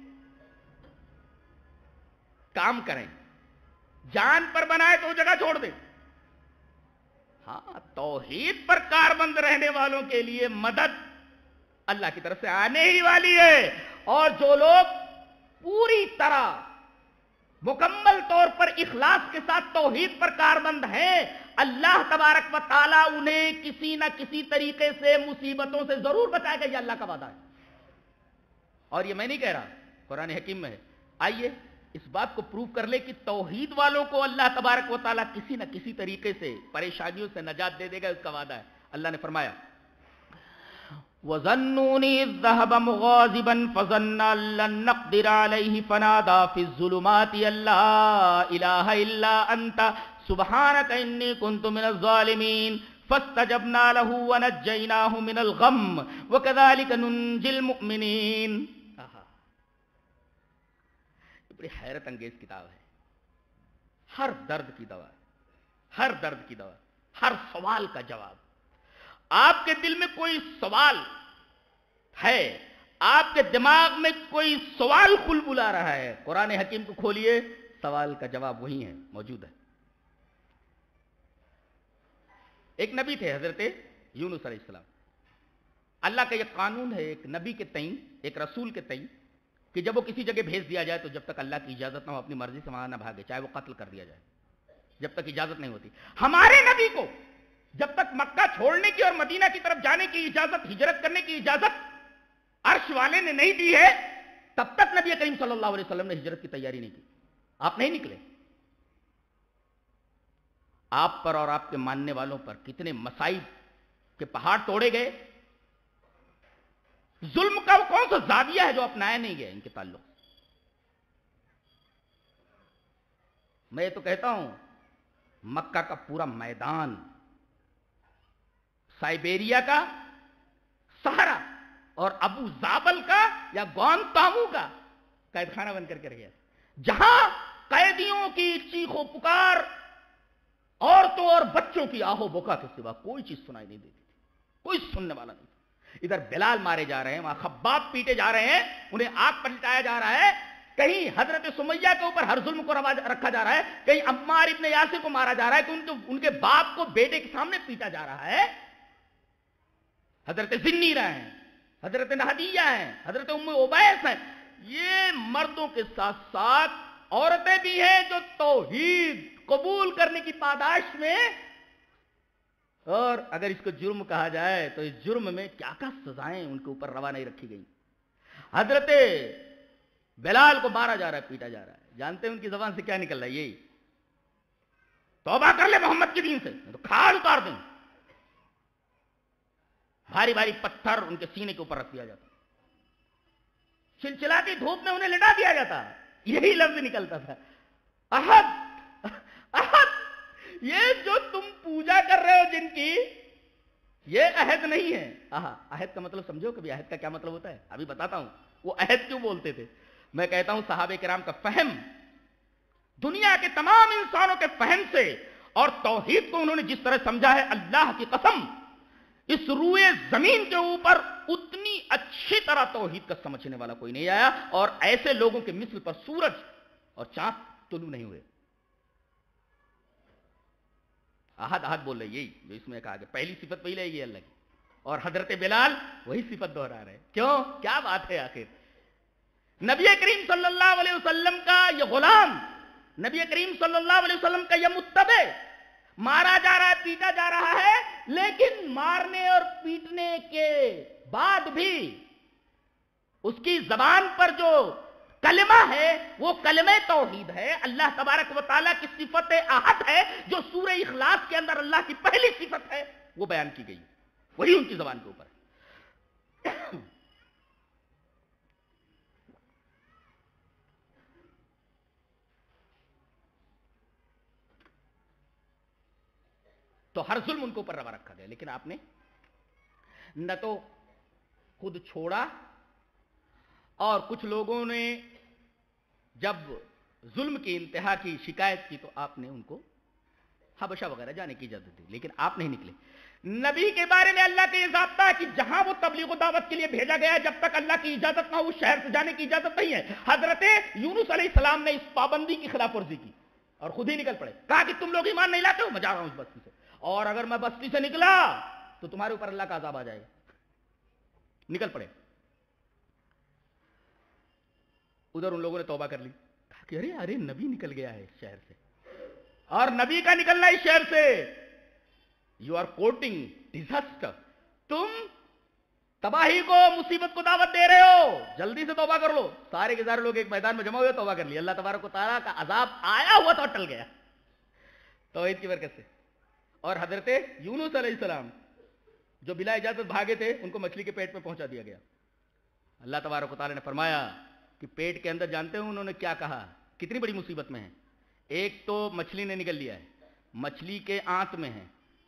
کام کریں, جان پر بنائے تو جگہ چھوڑ دیں. ہاں, توحید پر کاربند رہنے والوں کے لیے مدد اللہ کی طرف سے آنے ہی والی ہے. اور جو لوگ پوری طرح مکمل طور پر اخلاص کے ساتھ توحید پر کاربند ہیں, اللہ تبارک و تعالیٰ انہیں کسی نہ کسی طریقے سے مصیبتوں سے ضرور بچائے گا. یہ اللہ کا وعدہ ہے. اور یہ میں نہیں کہہ رہا, قرآن حکیم میں ہے. آئیے اس بات کو پروف کر لے کہ توحید والوں کو اللہ تبارک و تعالیٰ کسی نہ کسی طریقے سے پریشانیوں سے نجات دے دے گا, اس کا وعدہ ہے. اللہ نے فرمایا وَظَنُّونِ إِذْ ذَهَبَ مُغَاضِبًا فَظَنَّ أَن لَّن نَّقْدِرَ عَلَيْهِ فَنَادَىٰ فِي الظُّلُمَاتِ أَن لَّا إِلَٰهَ إِلَّا أَنتَ سُبْحَانَكَ إِنِّي كُنتُ مِنَ الظَّالِمِينَ فاستجبنا له ونجيناه من الغم وكذلك ننجي المؤمنين. بڑی حیرت انگیز کتاب ہے. ہر درد کی دوا، ہر درد کی دوا، ہر سوال کا جواب. آپ کے دل میں کوئی سوال ہے، آپ کے دماغ میں کوئی سوال خل بلا رہا ہے، قرآن حکیم کو کھولیے، سوال کا جواب وہی ہے، موجود ہے. ایک نبی تھے حضرت یونس علیہ السلام. اللہ کا یہ قانون ہے ایک نبی کے تئیں، ایک رسول کے تئیں، کہ جب وہ کسی جگہ بھیج دیا جائے تو جب تک اللہ کی اجازت نہ ہو اپنی مرضی سے وہاں نہ بھاگے، چاہے وہ قتل کر دیا جائے، جب تک اجازت نہیں ہوتی. ہمارے نبی کو جب تک مکہ چھوڑنے کی اور مدینہ کی طرف جانے کی اجازت، ہجرت کرنے کی اجازت عرش والے نے نہیں دی ہے، تب تک نبی کریم صلی اللہ علیہ وسلم نے ہجرت کی تیاری نہیں کی. آپ نہیں نکلے. آپ پر اور آپ کے ماننے والوں پر کتنے مصائب کے پہاڑ توڑے گئے. ظلم کا وہ کون سا زاویہ ہے جو اپنایا نہیں گیا ان کے تعلق. میں تو کہتا ہوں مکہ کا پورا میدان سائبیریا کا سہارا اور ابو زابل کا یا گوانتانامو کا قید خانہ بن کر کے رہ گیا، جہاں قیدیوں کی چیخ و پکار، عورتوں اور بچوں کی آہو بکا کے سوا کوئی چیز سنائی نہیں دیتی تھی، کوئی سننے والا نہیں. ادھر بلال مارے جا رہے ہیں، وہاں خباب پیٹے جا رہے ہیں، انہیں آگ پلٹایا جا رہا ہے، کہیں حضرت سمیہ کے اوپر ہر ظلم کو رکھا جا رہا ہے، کہیں عمار ابن یاسر کو مارا جا رہا ہے کہ ان کے باپ کو بیٹے کے سامنے پیٹا جا رہا ہے. حضرت زنیرہ ہیں، حضرت نہدیہ ہیں، حضرت ام عبیس ہیں. یہ مردوں کے ساتھ ساتھ عورتیں بھی ہیں جو توحید قبول کرنے کی پاداش میں، اور اگر اس کو جرم کہا جائے تو اس جرم میں کیا کیا سزائیں ان کے اوپر روا نہیں رکھی گئی. حضرت بلال کو مارا جا رہا ہے، پیٹا جا رہا ہے. جانتے ہیں ان کی زبان سے کیا نکل رہا ہے؟ یہی توبہ کر لے محمد کے دین سے تو کھال اتار دیں. بھاری بھاری پتھر ان کے سینے کے اوپر رکھ دیا جاتا، چلچلاتی دھوپ میں انہیں لٹا دیا جاتا. یہی لفظ نکلتا تھا، احد احد. یہ جو تم پوجا کر رہے ہو جن کی، یہ عہد نہیں ہے. آہا، عہد کا مطلب سمجھو کبھی. عہد کا کیا مطلب ہوتا ہے ابھی بتاتا ہوں. وہ عہد کیوں بولتے تھے؟ میں کہتا ہوں صحابہ کرام کا فہم دنیا کے تمام انسانوں کے فہم سے، اور توحید کو انہوں نے جس طرح سمجھا ہے، اللہ کی قسم اس روئے زمین کے اوپر اتنی اچھی طرح توحید کا سمجھنے والا کوئی نہیں آیا، اور ایسے لوگوں کے مثل پر سورج اور چاند طلوع نہیں ہوئے. احد احد بول رہے، یہی جو اس میں کہا گیا، پہلی صفت وہی رہے گی اللہ کی. اور حضرت بلال وہی صفت دہرا رہے. کیوں؟ کیا بات ہے آخر. نبی کریم صلی اللہ علیہ وسلم کا یہ غلام، نبی کریم صلی اللہ علیہ وسلم کا یہ متبع مارا جا رہا ہے، پیٹا جا رہا ہے، لیکن مارنے اور پیٹنے کے بعد بھی اس کی زبان پر جو کلمہ ہے وہ کلمہ توحید ہے. اللہ تبارک و تعالیٰ کی صفت احد ہے جو سورہ اخلاص کے اندر اللہ کی پہلی صفت ہے، وہ بیان کی گئی، وہی ان کی زبان کے اوپر. تو ہر ظلم ان کے اوپر روا رکھا گیا، لیکن آپ نے نہ تو خود چھوڑا، اور کچھ لوگوں نے جب ظلم کی انتہا کی شکایت کی تو آپ نے ان کو حبشہ وغیرہ جانے کی اجازت دی، لیکن آپ نہیں نکلے. نبی کے بارے میں اللہ کا یہ ضابطہ ہے کہ جہاں وہ تبلیغ و دعوت کے لیے بھیجا گیا ہے، جب تک اللہ کی اجازت نہ ہو اس شہر سے جانے کی اجازت نہیں ہے. حضرت یونس علیہ السلام نے اس پابندی کی خلاف ورزی کی اور خود ہی نکل پڑے. کہا کہ تم لوگ ایمان نہیں لاتے ہو، میں جا رہا ہوں اس بستی سے، اور اگر میں بستی سے نکلا تو تمہارے اوپر اللہ کا عذاب آ جائے گا. نکل پڑے. ادھر ان لوگوں نے توبہ کر لی، کہا کہ ارے ارے نبی نکل گیا ہے اس شہر سے، اور نبی کا نکلنا اس شہر سے، یو آر کوٹنگ ڈیزاسٹر. تم تباہی کو، مصیبت کو دعوت دے رہے ہو، جلدی سے توبہ کر لو. سارے کے سارے لوگ ایک میدان میں جمع ہوئے، توبہ کر لی. اللہ تبارک و تعالیٰ کا عذاب آیا ہوا تو ٹل گیا توحید کی برکت سے. اور حضرت یونس علیہ السلام جو بلا اجازت بھاگے تھے، ان کو مچھلی کے پیٹ میں پہنچا دیا گیا. اللہ تبارک و تعالیٰ نے فرمایا کہ پیٹ کے اندر جانتے ہو انہوں نے کیا کہا؟ کتنی بڑی مصیبت میں ہے. ایک تو مچھلی نے نگل لیا ہے، مچھلی کے آنت میں ہے،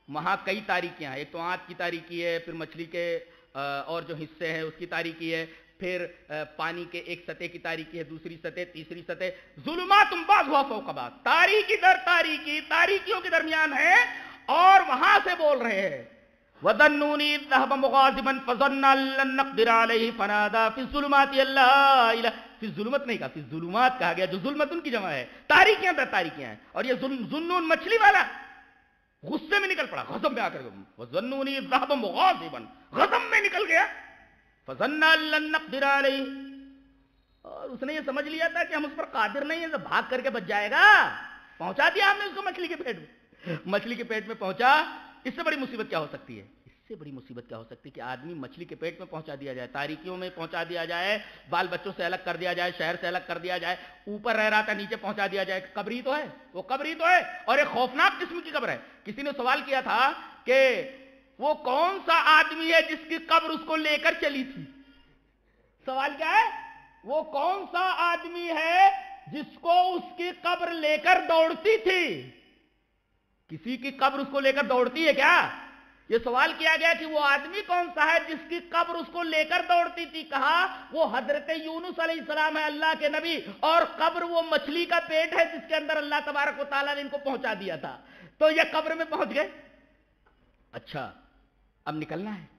وہاں کئی تاریکیاں ہیں. ایک تو آنت کی تاریکی ہے, پھر مچھلی کے اور جو حصے ہیں اس کی تاریکی ہے, پھر پانی کے ایک سطح کی تاریکی ہے, دوسری سطح, تیسری سطح. ظلمات بعضها فوق بعض, تاریکی در تاریکی, تاریکیوں کے درمیان ہے. اور وہاں سے بول رہے ہیں وَظَنُّونِ إِذْ ذَهَبَ مُغَاضِبًا فَظَنَّ أَن لَّن نَّقْدِرَ عَلَيْهِ فَنَادَىٰ فِي الظُّلُمَاتِ أَن لَّا إِلَٰهَ فِي الظُّلُمَاتِ نہیں کہا, فِي الظُّلُمَات کہا گیا, جو ظلمت ان کی جمع ہے. تاریکیاں در تاریکیاں ہیں. اور یہ ظنون مچھلی والا غصے میں نکل پڑا, غضب میں آ کر وَظَنُّونِ إِذْ ذَهَبَ مُغَاضِبًا, غضب میں نکل گیا. فَظَنَّ أَن لَّن نَّقْدِرَ عَلَيْهِ, اور اس نے یہ سمجھ لیا تھا کہ ہم اس پر قادر نہیں ہیں, تو بھاگ کر کے بچ جائے گا. پہنچا دیا ہم نے اس کو مچھلی کے پیٹ میں, مچھلی کے پیٹ میں پہنچا. اس سے بڑی مصیبت کیا ہو سکتی ہے؟ اس سے بڑی مصیبت کیا ہو سکتی ہے کہ آدمی مچھلی کے پیٹ میں پہنچا دیا جائے, تاریکیوں میں پہنچا دیا جائے, بال بچوں سے الگ کر دیا جائے, شہر سے الگ کر دیا جائے, اوپر رہ رہا تھا نیچے پہنچا دیا جائے. قبر ہی تو ہے وہ, قبر ہی تو ہے, اور ایک خوفناک قسم کی قبر ہے. کسی نے سوال کیا تھا کہ وہ کون سا آدمی ہے جس کی قبر اس کو لے کر چلی تھی. سوال کیا ہے؟ وہ کون سا آدمی ہے جس کو اس کی قبر لے کر دوڑتی تھی؟ کسی کی قبر اس کو لے کر دوڑتی ہے کیا؟ یہ سوال کیا گیا کہ وہ آدمی کون سا ہے جس کی قبر اس کو لے کر دوڑتی تھی. کہا وہ حضرت یونس علیہ السلام ہے, اللہ کے نبی, اور قبر وہ مچھلی کا پیٹ ہے جس کے اندر اللہ تبارک و تعالیٰ نے ان کو پہنچا دیا تھا. تو یہ قبر میں پہنچ گئے. اچھا اب نکلنا ہے.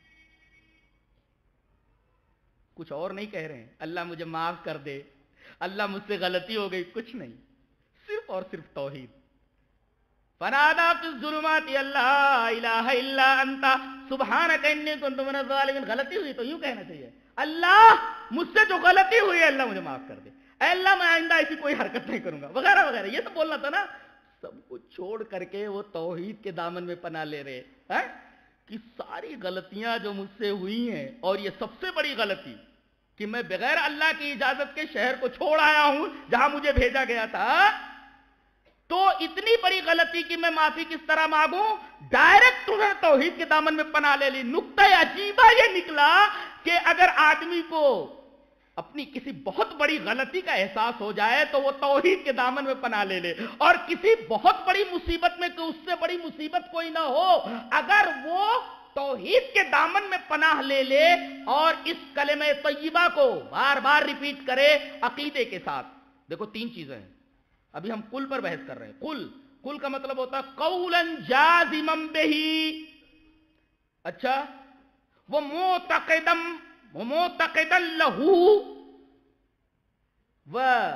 کچھ اور نہیں کہہ رہے ہیں, اللہ مجھے معاف کر دے, اللہ مجھ سے غلطی ہو گئی, کچھ نہیں, صرف اور صرف توحید. فَنَادَىٰ فِي الظُّلُمَاتِ أَن لَّا إِلَٰهَ إِلَّا أَنتَ سُبْحَانَكَ إِنِّي كُنتُ مِنَ الظَّالِمِينَ. غلطی ہوئی تو یوں کہنا چاہیے, اللہ مجھ سے جو غلطی ہوئی ہے اللہ مجھے معاف کر دے, اے اللہ میں آئندہ ایسی کوئی حرکت نہیں کروں گا, وغیرہ وغیرہ. یہ تو بولنا تھا نا. سب کچھ چھوڑ کر کے وہ توحید کے دامن میں پناہ لے رہے ہیں کہ ساری غلطیاں جو مجھ سے ہوئی ہیں, اور یہ سب سے بڑی غلطی کہ میں بغیر اللہ کی اجازت کے شہر کو چھوڑ آیا ہوں جہاں مجھے بھیجا گیا تھا, تو اتنی بڑی غلطی کی میں معافی کس طرح مانگوں؟ ڈائریکٹ تمہیں توحید کے دامن میں پناہ لے لی. نکتہ عجیبہ یہ نکلا کہ اگر آدمی کو اپنی کسی بہت بڑی غلطی کا احساس ہو جائے تو وہ توحید کے دامن میں پناہ لے لے, اور کسی بہت بڑی مصیبت میں کہ اس سے بڑی مصیبت کوئی نہ ہو, اگر وہ توحید کے دامن میں پناہ لے لے اور اس کلمہ طیبہ کو بار بار ریپیٹ کرے عقیدے کے ساتھ. دیکھو تین چیزیں ہیں, ابھی ہم کل پر بحث کر رہے ہیں. کل کل کا مطلب ہوتا ہے قولا جازما بہی. اچھا, وہ معتقدم وہ معتقدا لہو و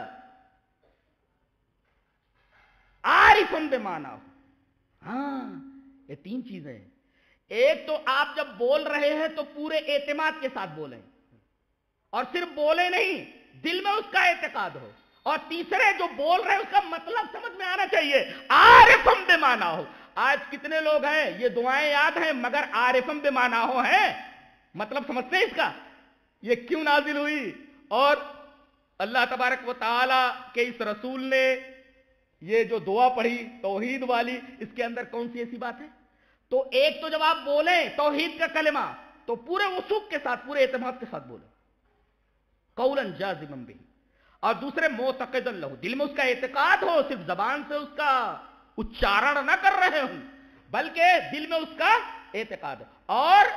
عارفا بمعنی. ہاں یہ تین چیزیں ہیں. ایک تو آپ جب بول رہے ہیں تو پورے اعتماد کے ساتھ بولیں, اور صرف بولے نہیں, دل میں اس کا اعتقاد ہو. اور تیسرے جو بول رہے ہیں اس کا مطلب سمجھ میں آنا چاہیے, عارفم بمعنی ہو. آج کتنے لوگ ہیں یہ دعائیں یاد ہیں مگر عارفم بمعنی ہو ہیں, مطلب سمجھتے ہیں اس کا, یہ کیوں نازل ہوئی, اور اللہ تبارک و تعالی کے اس رسول نے یہ جو دعا پڑھی توحید والی, اس کے اندر کون سی ایسی بات ہے؟ تو ایک تو جب آپ بولیں توحید کا کلمہ تو پورے وثوق کے ساتھ, پورے اعتماد کے ساتھ بولیں, قولا جازما بہ. اور دوسرے معتقدا لہو, دل میں اس کا اعتقاد ہو, صرف زبان سے اس کا اچارن نہ کر رہے ہوں بلکہ دل میں اس کا اعتقاد ہو, اور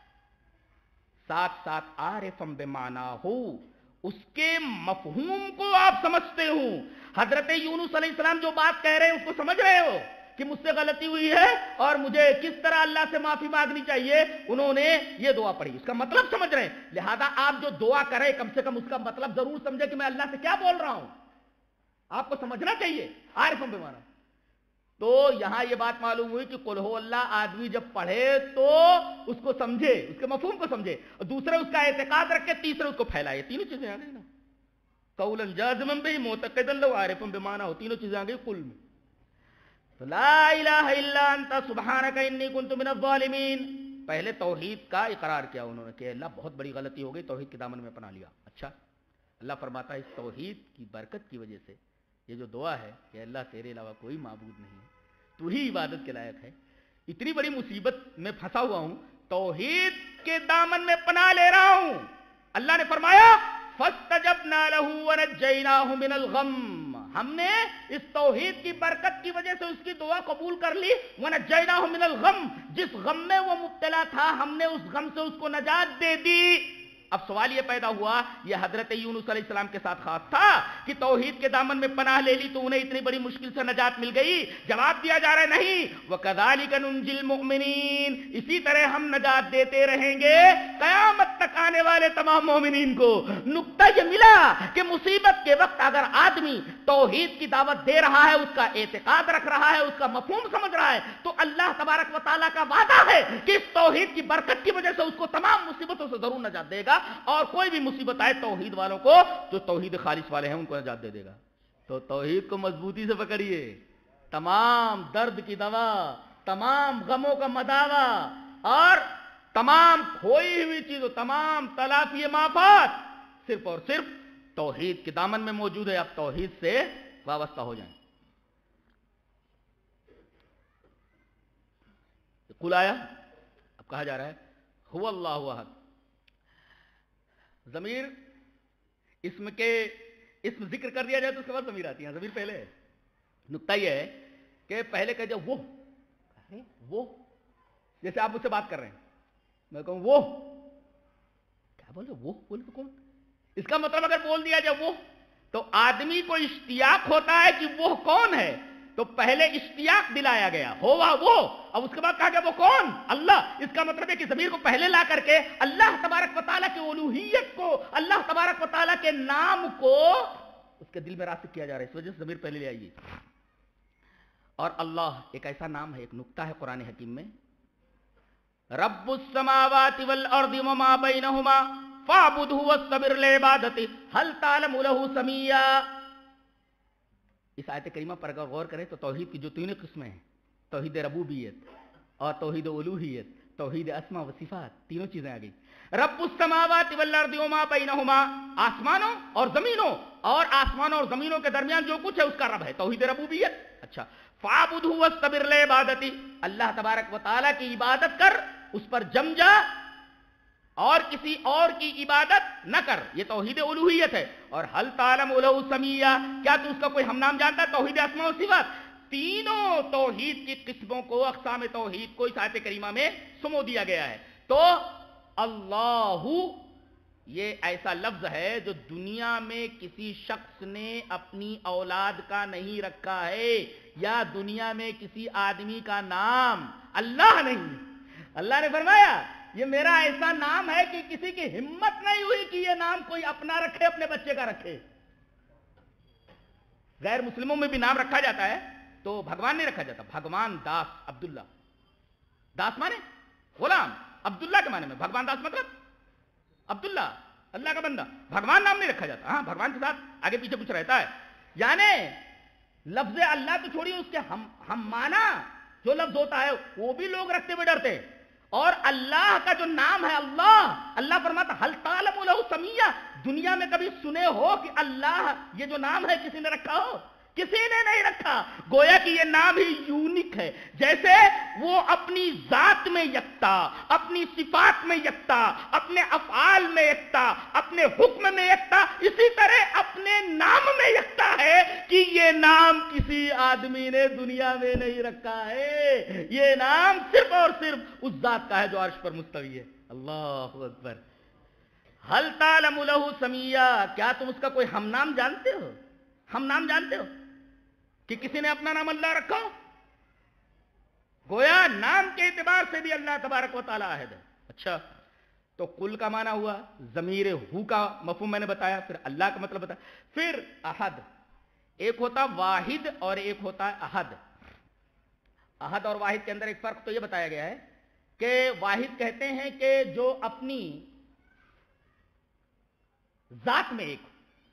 ساتھ ساتھ عارفم بمعنی ہو, اس کے مفہوم کو آپ سمجھتے ہوں. حضرت یونس علیہ السلام جو بات کہہ رہے ہیں اس کو سمجھ رہے ہو کہ مجھ سے غلطی ہوئی ہے اور مجھے کس طرح اللہ سے معافی مانگنی چاہیے. انہوں نے یہ دعا پڑھی, اس کا مطلب سمجھ رہے ہیں. لہذا آپ جو دعا کریں کم سے کم اس کا مطلب ضرور سمجھے کہ میں اللہ سے کیا بول رہا ہوں, آپ کو سمجھنا چاہیے عارفم بمعنی. تو یہاں یہ بات معلوم ہوئی کہ قل ہو اللہ آدمی جب پڑھے تو اس کو سمجھے, اس کے مفہوم کو سمجھے, اور دوسرے اس کا اعتقاد رکھ کے تیسرے اس کو پھیلائے. تینوں چیزیں آ گئی نا, قولا جازما بہ, معتقدا لہو, عارفا بمعنی ہو, تینوں چیزیں آ گئی قل میں. تو لا الہ الا انت سبحانک انی کنت من الظالمین. پہلے توحید کا اقرار کیا انہوں نے کہ اللہ بہت بڑی غلطی ہو گئی, توحید کے دامن میں پناہ لیا. اچھا, اللہ فرماتا ہے اس توحید کی برکت کی وجہ سے یہ جو دعا ہے کہ اللہ تیرے علاوہ کوئی معبود نہیں ہے, تو ہی عبادت کے لائق ہے, اتنی بڑی مصیبت میں پھنسا ہوا ہوں, توحید کے دامن میں پناہ لے رہا ہوں. اللہ نے فرمایا فاستجبنا له ونجيناه من الغم. ہم نے اس توحید کی برکت کی وجہ سے اس کی دعا قبول کر لی. وَنَجَّيْنَاهُ مِنَ الْغَمِّ, جس غم میں وہ مبتلا تھا ہم نے اس غم سے اس کو نجات دے دی. اب سوال یہ پیدا ہوا, یہ حضرت یونس علیہ السلام کے ساتھ خاص تھا کہ توحید کے دامن میں پناہ لے لی تو انہیں اتنی بڑی مشکل سے نجات مل گئی. جواب دیا جا رہا ہے نہیں, وَكَذَلِكَ نُنْجِي الْمُؤْمِنِينَ, اسی طرح ہم نجات دیتے رہیں گے قیامت تک آنے والے تمام مومنین کو. نقطہ یہ ملا کہ مصیبت کے وقت اگر آدمی توحید کی دعوت دے رہا ہے, اس کا اعتقاد رکھ رہا ہے, اس کا مفہوم سمجھ رہا ہے, تو اللہ تبارک و تعالیٰ کا وعدہ ہے کہ اس توحید کی برکت کی وجہ سے اس کو تمام مصیبتوں سے ضرور نجات دے گا, اور کوئی بھی مصیبت آئے توحید والوں کو, جو توحید خالص والے ہیں, ان کو نجات دے دے گا. تو توحید کو مضبوطی سے پکڑیے, تمام درد کی دوا, تمام غموں کا مداوا, اور تمام کھوئی ہوئی چیزوں, تمام تلافی مافات صرف اور صرف توحید کے دامن میں موجود ہے. اب توحید سے وابستہ ہو جائیں. قل آیا, اب کہا جا رہا ہے هو اللہ احد. ضمیر اسم کے اسم ذکر کر دیا جائے تو اس کے بعد ضمیر آتی ہے, ضمیر پہلے ہے. نقطہ یہ ہے کہ پہلے کہ جب وہ وہ جیسے آپ مجھ سے بات کر رہے ہیں, میں کہوں وہ کیا بولے, وہ بولے تو کون, اس کا مطلب اگر بول دیا جائے وہ, تو آدمی کو اشتیاق ہوتا ہے کہ وہ کون ہے, تو پہلے اشتیاق دلایا گیا ہوا وہ, اب اس کے بعد کہا گیا وہ کون, اللہ. اس کا مطلب ہے کہ ضمیر کو پہلے لا کر کے اللہ تبارک و تعالیٰ کی الوہیت کو, اللہ تبارک و تعالیٰ کے نام کو اس کے دل میں راسخ کیا جا رہا ہے, اس وجہ سے ضمیر پہلے لے آئیے. اور اللہ ایک ایسا نام ہے, ایک نکتہ ہے قرآن حکیم میں, رب السماوات والارض وما بینہما فاعبدہ واصطبر لعبادتہ ہل تعلم لہ سمیہ. اس آیت کریمہ پر اگر غور کریں تو توحید کی جو تینوں قسمیں ہیں, توحید ربوبیت اور توحید الوہیت, توحید اسماء و صفات, تینوں چیزیں آ گئی. رب السماوات والارض وما بینہما, آسمانوں اور زمینوں, اور آسمانوں اور زمینوں کے درمیان جو کچھ ہے اس کا رب ہے, توحید ربوبیت. اچھا, فاعبدہ واصطبر لعبادتہ, اللہ تبارک و تعالیٰ کی عبادت کر, اس پر جم جا, اور کسی اور کی عبادت نہ کر, یہ توحید الوہیت ہے. اور ہل تعلم لہ سمیہ, کیا تو اس کا کوئی ہم نام جانتا ہے, توحید اسماء و صفات. تینوں توحید کی قسموں کو, اقسام توحید کو اس آیت کریمہ میں سمو دیا گیا ہے. تو اللہ یہ ایسا لفظ ہے جو دنیا میں کسی شخص نے اپنی اولاد کا نہیں رکھا ہے, یا دنیا میں کسی آدمی کا نام اللہ نہیں. اللہ نے فرمایا یہ میرا ایسا نام ہے کہ کسی کی ہمت نہیں ہوئی کہ یہ نام کوئی اپنا رکھے, اپنے بچے کا رکھے. غیر مسلموں میں بھی نام رکھا جاتا ہے, تو بھگوان نہیں رکھا جاتا. بھگوان داس عبداللہ, داس مانے غلام, عبداللہ کے معنی میں, بھگوان داس مطلب عبداللہ, اللہ کا بندہ. بھگوان نام نہیں رکھا جاتا. ہاں, بھگوان کے ساتھ آگے پیچھے کچھ رہتا ہے. یعنی لفظ اللہ تو چھوڑیے, اس کے ہم ہم مانا جو لفظ ہوتا ہے وہ بھی لوگ رکھتے ہوئے ڈرتے ہیں. اور اللہ کا جو نام ہے اللہ, اللہ فرماتا ہل تعلم لہ سمیہ, دنیا میں کبھی سنے ہو کہ اللہ یہ جو نام ہے کسی نے رکھا ہو؟ کسی نے نہیں رکھا. گویا کہ یہ نام ہی یونک ہے. جیسے وہ اپنی ذات میں یکتا, اپنی صفات میں یکتا, اپنے افعال میں یکتا, اپنے حکم میں یکتا, اسی طرح اپنے نام میں یکتا ہے کہ یہ نام کسی آدمی نے دنیا میں نہیں رکھا ہے. یہ نام صرف اور صرف اس ذات کا ہے جو عرش پر مستوی ہے. اللہ اکبر. ہل تعلم لہ سمیہ, کیا تم اس کا کوئی ہم نام جانتے ہو؟ ہم نام جانتے ہو کہ کسی نے اپنا نام اللہ رکھا ہو؟ گویا نام کے اعتبار سے بھی اللہ تبارک و تعالیٰ احد ہے. اچھا, تو کل کا معنی ہوا, ضمیر ہو کا مفہوم میں نے بتایا, پھر اللہ کا مطلب بتایا, پھر احد. ایک ہوتا واحد اور ایک ہوتا ہے احد. احد اور واحد کے اندر ایک فرق تو یہ بتایا گیا ہے کہ واحد کہتے ہیں کہ جو اپنی ذات میں ایک,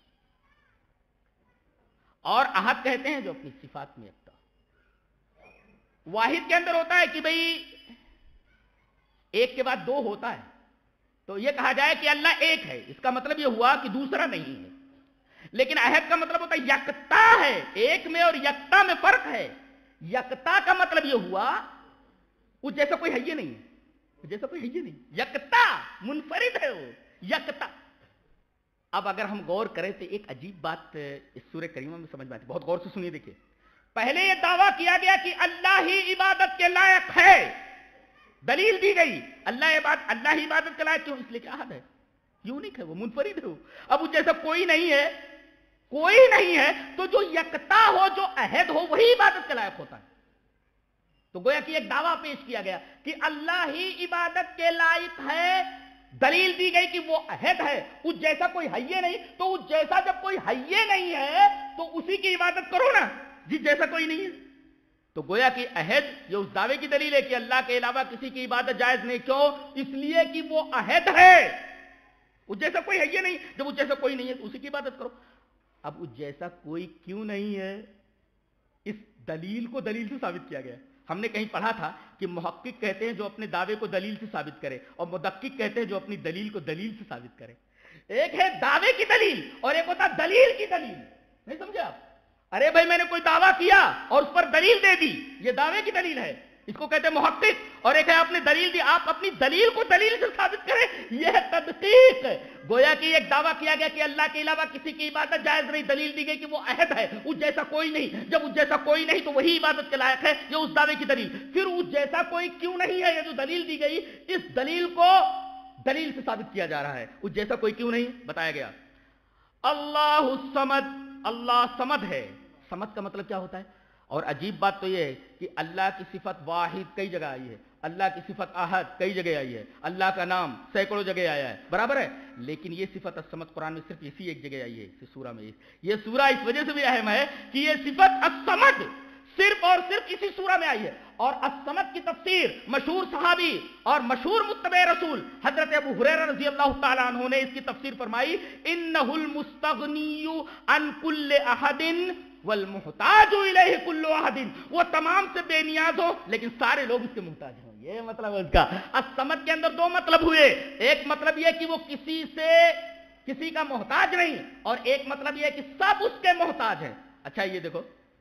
اور احد کہتے ہیں جو اپنی صفات میں یکتا. واحد کے اندر ہوتا ہے کہ بھئی ایک کے بعد دو ہوتا ہے, تو یہ کہا جائے کہ اللہ ایک ہے, اس کا مطلب یہ ہوا کہ دوسرا نہیں ہے. لیکن احد کا مطلب ہوتا ہے یکتا ہے, ایک میں اور یکتا میں فرق ہے. یکتا کا مطلب یہ ہوا وہ جیسا کوئی ہے یہ نہیں ہے, جیسا کوئی ہے یہ نہیں, یکتا منفرد ہے وہ, یکتا. اب اگر ہم غور کریں تو ایک عجیب بات اس سورہ کریمہ میں سمجھ میں آتی ہے، بہت غور سے سنیے. دیکھیے پہلے یہ دعویٰ کیا گیا کہ اللہ ہی عبادت کے لائق ہے، دلیل دی گئی اللہ عبادت اللہ ہی عبادت کے لائق کیوں؟ اس لیے کہ احد ہے، یونیک ہے، وہ منفرد ہے، اب اس جیسا کوئی نہیں ہے، کوئی نہیں ہے. تو جو یکتا ہو، جو احد ہو، وہی عبادت کے لائق ہوتا ہے. تو گویا کہ ایک دعویٰ پیش کیا گیا کہ اللہ ہی عبادت کے لائق ہے، دلیل دی گئی کہ وہ احد ہے، اس جیسا کوئی ہے ہی نہیں. تو اس جیسا جب کوئی ہے ہی نہیں ہے تو اسی کی عبادت کرو نا، جس جیسا کوئی نہیں ہے. تو گویا کہ احد یہ اس دعوے کی دلیل ہے کہ اللہ کے علاوہ کسی کی عبادت جائز نہیں. کیوں؟ اس لیے کہ وہ احد ہے، اس جیسا کوئی ہے ہی نہیں. جب اس جیسا کوئی نہیں ہے تو اسی کی عبادت کرو. اب اس جیسا کوئی کیوں نہیں ہے، اس دلیل کو دلیل سے ثابت کیا گیا. ہم نے کہیں پڑھا تھا کہ محقق کہتے ہیں جو اپنے دعوے کو دلیل سے ثابت کرے، اور مدقق کہتے ہیں جو اپنی دلیل کو دلیل سے ثابت کرے. ایک ہے دعوے کی دلیل اور ایک ہوتا دلیل کی دلیل. نہیں سمجھے آپ؟ ارے بھائی میں نے کوئی دعویٰ کیا اور اس پر دلیل دے دی، یہ دعوے کی دلیل ہے، اس کو کہتے ہیں محقق. اور ایک ہے آپ نے دلیل دی، آپ اپنی دلیل کو دلیل سے ثابت کریں، یہ ہے تدقیق. گویا کہ ایک دعویٰ کیا گیا کہ اللہ کے علاوہ کسی کی عبادت جائز نہیں، دلیل دی گئی کہ وہ احد ہے، اس جیسا کوئی نہیں. جب اس جیسا کوئی نہیں تو وہی عبادت کے لائق ہے، یہ اس دعوے کی دلیل. پھر اس جیسا کوئی کیوں نہیں ہے، یہ جو دلیل دی گئی اس دلیل کو دلیل سے ثابت کیا جا رہا ہے. اس جیسا کوئی کیوں نہیں بتایا گیا. اللہ الصمد، اللہ صمد ہے. صمد کا مطلب کیا ہوتا ہے؟ اور عجیب بات تو یہ ہے کہ اللہ کی صفت واحد کئی جگہ آئی ہے، اللہ کی صفت احد کئی جگہ آئی ہے، اللہ کا نام سینکڑوں جگہ آیا ہے، برابر ہے. لیکن یہ صفت الصمد قرآن میں صرف اسی ایک جگہ آئی ہے، اس سورہ میں. یہ سورہ اس وجہ سے بھی اہم ہے کہ یہ صفت الصمد صرف اور صرف اسی سورہ میں آئی ہے. اور الصمد کی تفسیر مشہور صحابی اور مشہور متبع رسول حضرت ابو ہریرہ رضی اللہ تعالیٰ عنہ نے اس کی تفسیر فرمائی، انہ المستغنی عن کل احد والمحتاج الیہ کل احد. وہ تمام سے بے نیاز ہو لیکن سارے لوگ اس کے محتاج ہوں. یہ مطلب ہے اس کا. الصمد کے اندر دو مطلب ہوئے، ایک مطلب یہ کہ وہ کسی سے کسی کا محتاج نہیں، اور ایک مطلب یہ کہ سب اس کے محتاج ہیں. اچھا یہ دیکھو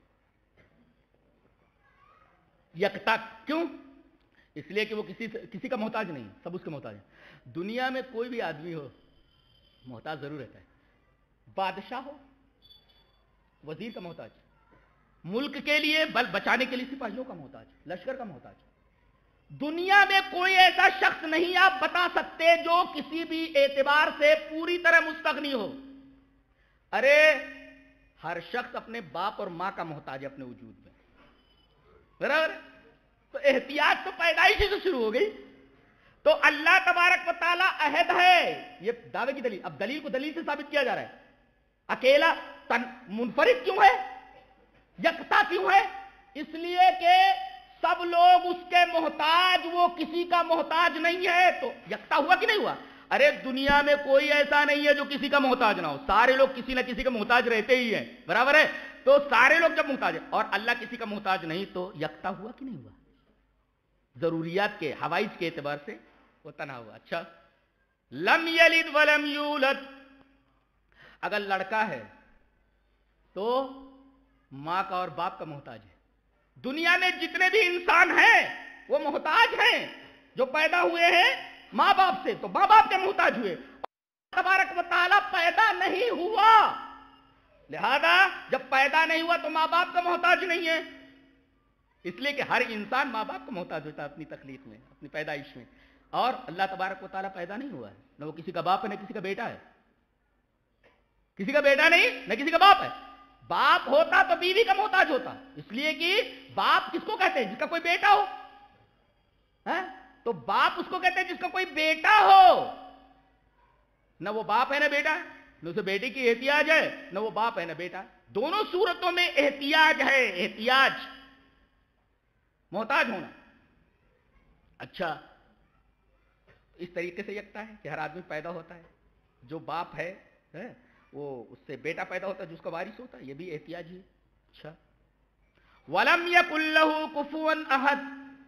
یکتا کیوں؟ اس لیے کہ وہ کسی کسی کا محتاج نہیں، سب اس کے محتاج ہیں. دنیا میں کوئی بھی آدمی ہو محتاج ضرور رہتا ہے. بادشاہ ہو وزیر کا محتاج، ملک کے لیے بل بچانے کے لیے سپاہیوں کا محتاج، لشکر کا محتاج. دنیا میں کوئی ایسا شخص نہیں آپ بتا سکتے جو کسی بھی اعتبار سے پوری طرح مستغنی ہو. ارے ہر شخص اپنے باپ اور ماں کا محتاج ہے اپنے وجود میں، برابر. تو احتیاج تو پیدائش سے شروع ہو گئی. تو اللہ تبارک و تعالیٰ احد ہے، یہ دعوے کی دلیل. اب دلیل کو دلیل سے ثابت کیا جا رہا ہے. اکیلا تن منفرد کیوں ہے، یکتا کیوں ہے؟ اس لیے کہ سب لوگ اس کے محتاج، وہ کسی کا محتاج نہیں ہے. تو یکتا ہوا کہ نہیں ہوا؟ ارے دنیا میں کوئی ایسا نہیں ہے جو کسی کا محتاج نہ ہو، سارے لوگ کسی نہ کسی کا محتاج رہتے ہی ہیں، برابر ہے. تو سارے لوگ جب محتاج ہیں اور اللہ کسی کا محتاج نہیں تو یکتا ہوا کہ نہیں ہوا؟ ضروریات کے حوائج کے اعتبار سے وہ تنہا ہوا. اچھا لم یلد ولم یولد، اگر لڑکا ہے تو ماں کا اور باپ کا محتاج ہے. دنیا میں جتنے بھی انسان ہیں وہ محتاج ہیں، جو پیدا ہوئے ہیں ماں باپ سے تو ماں باپ کے محتاج ہوئے. تبارک و تعالیٰ پیدا نہیں ہوا، لہذا جب پیدا نہیں ہوا تو ماں باپ کا محتاج نہیں ہے. اس لیے کہ ہر انسان ماں باپ کا محتاج ہوتا ہے اپنی تخلیق میں، اپنی پیدائش میں. اور اللہ تبارک و تعالیٰ پیدا نہیں ہوا ہے، نہ وہ کسی کا باپ ہے نہ کسی کا بیٹا ہے. کسی کا بیٹا نہیں نہ کسی کا باپ ہے. باپ ہوتا تو بیوی کا محتاج ہوتا، اس لیے کہ باپ کس کو کہتے ہیں؟ جس کا کوئی بیٹا ہو. تو باپ اس کو کہتے ہیں جس کا کوئی بیٹا ہو. نہ وہ باپ ہے نہ بیٹا ہے، نہ اسے بیٹے کی احتیاج ہے نہ وہ باپ ہے نہ بیٹا. دونوں صورتوں میں احتیاج ہے، احتیاج محتاج ہونا. اچھا اس طریقے سے یکتا ہے کہ ہر آدمی پیدا ہوتا ہے، جو باپ ہے وہ اس سے بیٹا پیدا ہوتا ہے جو اس کا وارث ہوتا ہے، یہ بھی احتیاج ہی. اچھا وَلَمْ يَكُنْ لَهُ كُفُوًا أَحَدٌ،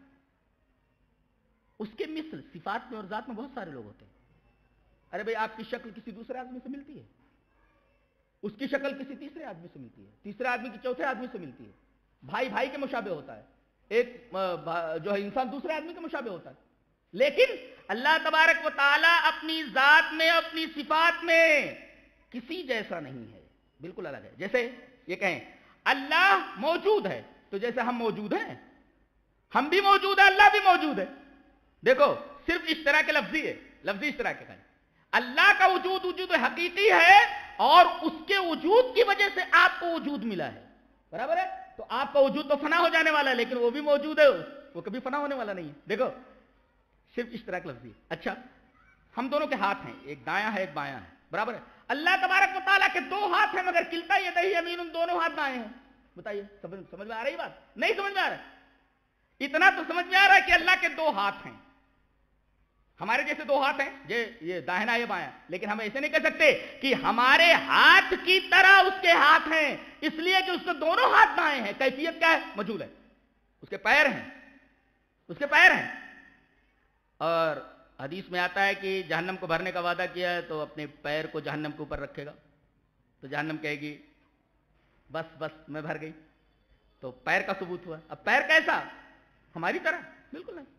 اس کے مثل صفات میں اور ذات میں بہت سارے لوگ ہوتے ہیں. ارے بھئی آپ کی شکل کسی دوسرے آدمی سے ملتی ہے، اس کی شکل کسی تیسرے آدمی سے ملتی ہے، تیسرے آدمی کی چوتھے آدمی سے ملتی ہے. بھائی بھائی کے مشابہ ہوتا ہے، ایک جو ہے انسان دوسرے آدمی کے مشابہ ہوتا ہے. لیکن اللہ تبارک و تعالیٰ اپنی ذات میں، اپنی صفات میں کسی جیسا نہیں ہے، بالکل الگ ہے. جیسے یہ کہیں اللہ موجود ہے، تو جیسے ہم موجود ہیں، ہم بھی موجود ہیں، اللہ بھی موجود ہے. دیکھو صرف اشتراک لفظی ہے، لفظی اشتراک ہے. اللہ کا وجود وجود حقیقی ہے اور اس کے وجود کی وجہ سے آپ کو وجود ملا ہے، برابر ہے. تو آپ کا وجود تو فنا ہو جانے والا ہے، لیکن وہ بھی موجود ہے، وہ کبھی فنا ہونے والا نہیں ہے. دیکھو صرف اشتراک لفظی. اچھا ہم دونوں کے ہاتھ ہیں، ایک دایاں ہے ایک بایاں ہے، برابر ہے. اللہ تبارک و تعالیٰ کے دو ہاتھ ہیں مگر کلتا یدیہ یمین، ان دونوں ہاتھ دائیں ہیں. بتائیے سمجھ سمجھ میں آ رہی بات؟ نہیں سمجھ میں آ رہا ہے. اتنا تو سمجھ میں آ رہا ہے کہ اللہ کے دو ہاتھ ہیں، ہمارے جیسے دو ہاتھ ہیں، یہ یہ داہنا یہ بایاں. لیکن ہم ایسے نہیں کہہ سکتے کہ ہمارے ہاتھ کی طرح اس کے ہاتھ ہیں، اس لیے کہ اس کے دونوں ہاتھ دائیں ہیں. کیفیت کیا ہے؟ مجہول ہے. اس کے پیر ہیں، اس کے پیر ہیں. اور حدیث میں آتا ہے کہ جہنم کو بھرنے کا وعدہ کیا ہے تو اپنے پیر کو جہنم کے اوپر رکھے گا، تو جہنم کہے گی بس بس میں بھر گئی. تو پیر کا ثبوت ہوا. اب پیر کیسا؟ ہماری طرح؟ بالکل نہیں.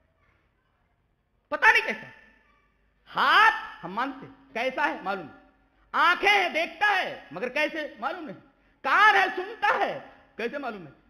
پتہ نہیں کیسا. ہاتھ ہم مانتے، کیسا ہے معلوم. آنکھیں ہیں دیکھتا ہے مگر کیسے معلوم نہیں. کان ہے سنتا ہے، کیسے معلوم نہیں.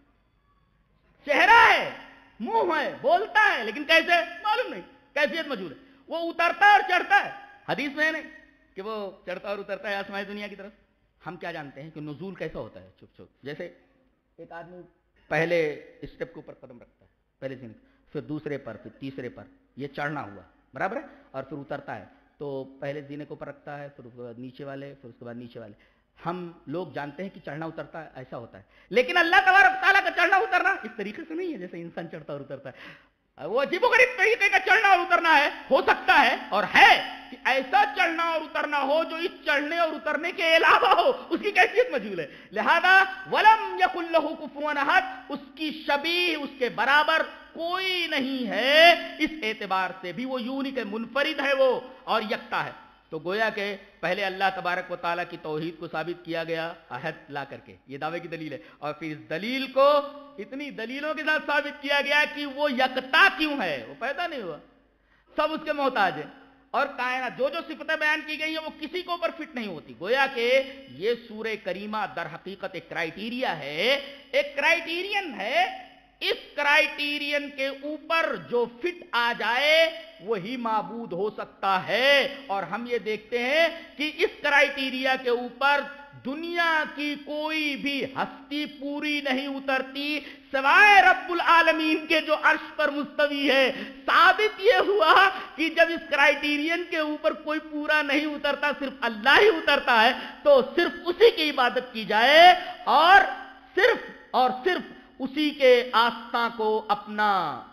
چہرہ ہے، منہ ہے، بولتا ہے، لیکن کیسے معلوم نہیں. کیفیت موجود ہے. وہ اترتا ہے اور چڑھتا ہے. حدیث میں ہے نہیں کہ وہ چڑھتا اور اترتا ہے آسمانی دنیا کی طرف. ہم کیا جانتے ہیں کہ نزول کیسا ہوتا ہے؟ چھپ چھپ. جیسے ایک آدمی پہلے اسٹیپ کے اوپر قدم رکھتا ہے، پہلے دن، پھر دوسرے پر، پھر تیسرے پر، یہ چڑھنا ہوا، برابر ہے. اور پھر اترتا ہے تو پہلے زینے کے اوپر رکھتا ہے، پھر اس کے بعد نیچے والے، پھر اس کے بعد نیچے والے. ہم لوگ جانتے ہیں کہ چڑھنا اترتا ہے ایسا ہوتا ہے، لیکن اللہ تبارک تعالیٰ کا چڑھنا اترنا اس طریقے سے نہیں ہے جیسے انسان چڑھتا اور اترتا ہے. وہ عجیب و غریب طریقے کا چڑھنا اور اترنا ہے. ہو سکتا ہے اور ہے کہ ایسا چڑھنا اور اترنا ہو جو اس چڑھنے اور اترنے کے علاوہ ہو، اس کی کیفیت مجہول ہے. لہذا ولم یکن لہ کفوا احد، اس کی شبیہ، اس کے برابر کوئی نہیں ہے. اس اعتبار سے بھی وہ یونیک ہے، منفرد ہے وہ اور یکتا ہے. تو گویا کہ پہلے اللہ تبارک و تعالیٰ کی توحید کو ثابت کیا گیا عہد لا کر کے، یہ دعوے کی دلیل ہے. اور پھر اس دلیل کو اتنی دلیلوں کے ساتھ ثابت کیا گیا کہ وہ یکتا کیوں ہے. وہ پیدا نہیں ہوا، سب اس کے محتاج ہے. اور کائنات جو جو صفتیں بیان کی گئی ہیں وہ کسی کو اوپر فٹ نہیں ہوتی. گویا کہ یہ سورہ کریمہ در حقیقت ایک کرائیٹیریا ہے، ایک کرائیٹیرین ہے. اس کرائیٹیرین کے اوپر جو فٹ آ جائے وہی معبود ہو سکتا ہے. اور ہم یہ دیکھتے ہیں کہ اس کرائیٹیریا کے اوپر دنیا کی کوئی بھی ہستی پوری نہیں اترتی سوائے رب العالمین کے جو عرش پر مستوی ہے. ثابت یہ ہوا کہ جب اس کرائیٹیرین کے اوپر کوئی پورا نہیں اترتا، صرف اللہ ہی اترتا ہے، تو صرف اسی کی عبادت کی جائے اور صرف اور صرف اسی کے آستاں کو اپنا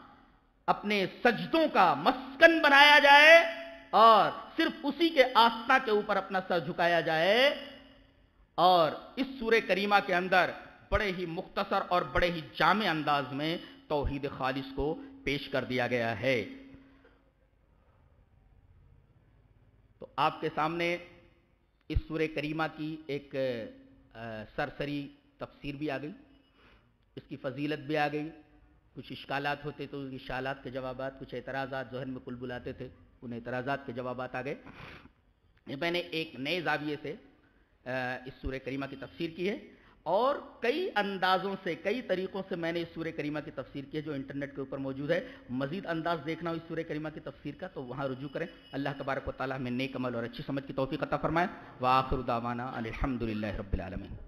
اپنے سجدوں کا مسکن بنایا جائے اور صرف اسی کے آستاں کے اوپر اپنا سر جھکایا جائے. اور اس سورہ کریمہ کے اندر بڑے ہی مختصر اور بڑے ہی جامع انداز میں توحید خالص کو پیش کر دیا گیا ہے. تو آپ کے سامنے اس سورہ کریمہ کی ایک سرسری تفسیر بھی آ گئی، اس کی فضیلت بھی آ گئی. کچھ اشکالات ہوتے تو اشکالات کے جوابات، کچھ اعتراضات ذہن میں کل بلاتے تھے، ان اعتراضات کے جوابات آ گئے. میں نے ایک نئے زاویے سے اس سورہ کریمہ کی تفسیر کی ہے اور کئی اندازوں سے، کئی طریقوں سے میں نے اس سورہ کریمہ کی تفسیر کی ہے جو انٹرنیٹ کے اوپر موجود ہے. مزید انداز دیکھنا ہو اس سورہ کریمہ کی تفسیر کا تو وہاں رجوع کریں. اللہ تبارک و تعالی ہمیں نیک عمل اور اچھی سمجھ کی توفیق عطا فرمائے. وآخر دعوانا الحمدللہ رب العالمین.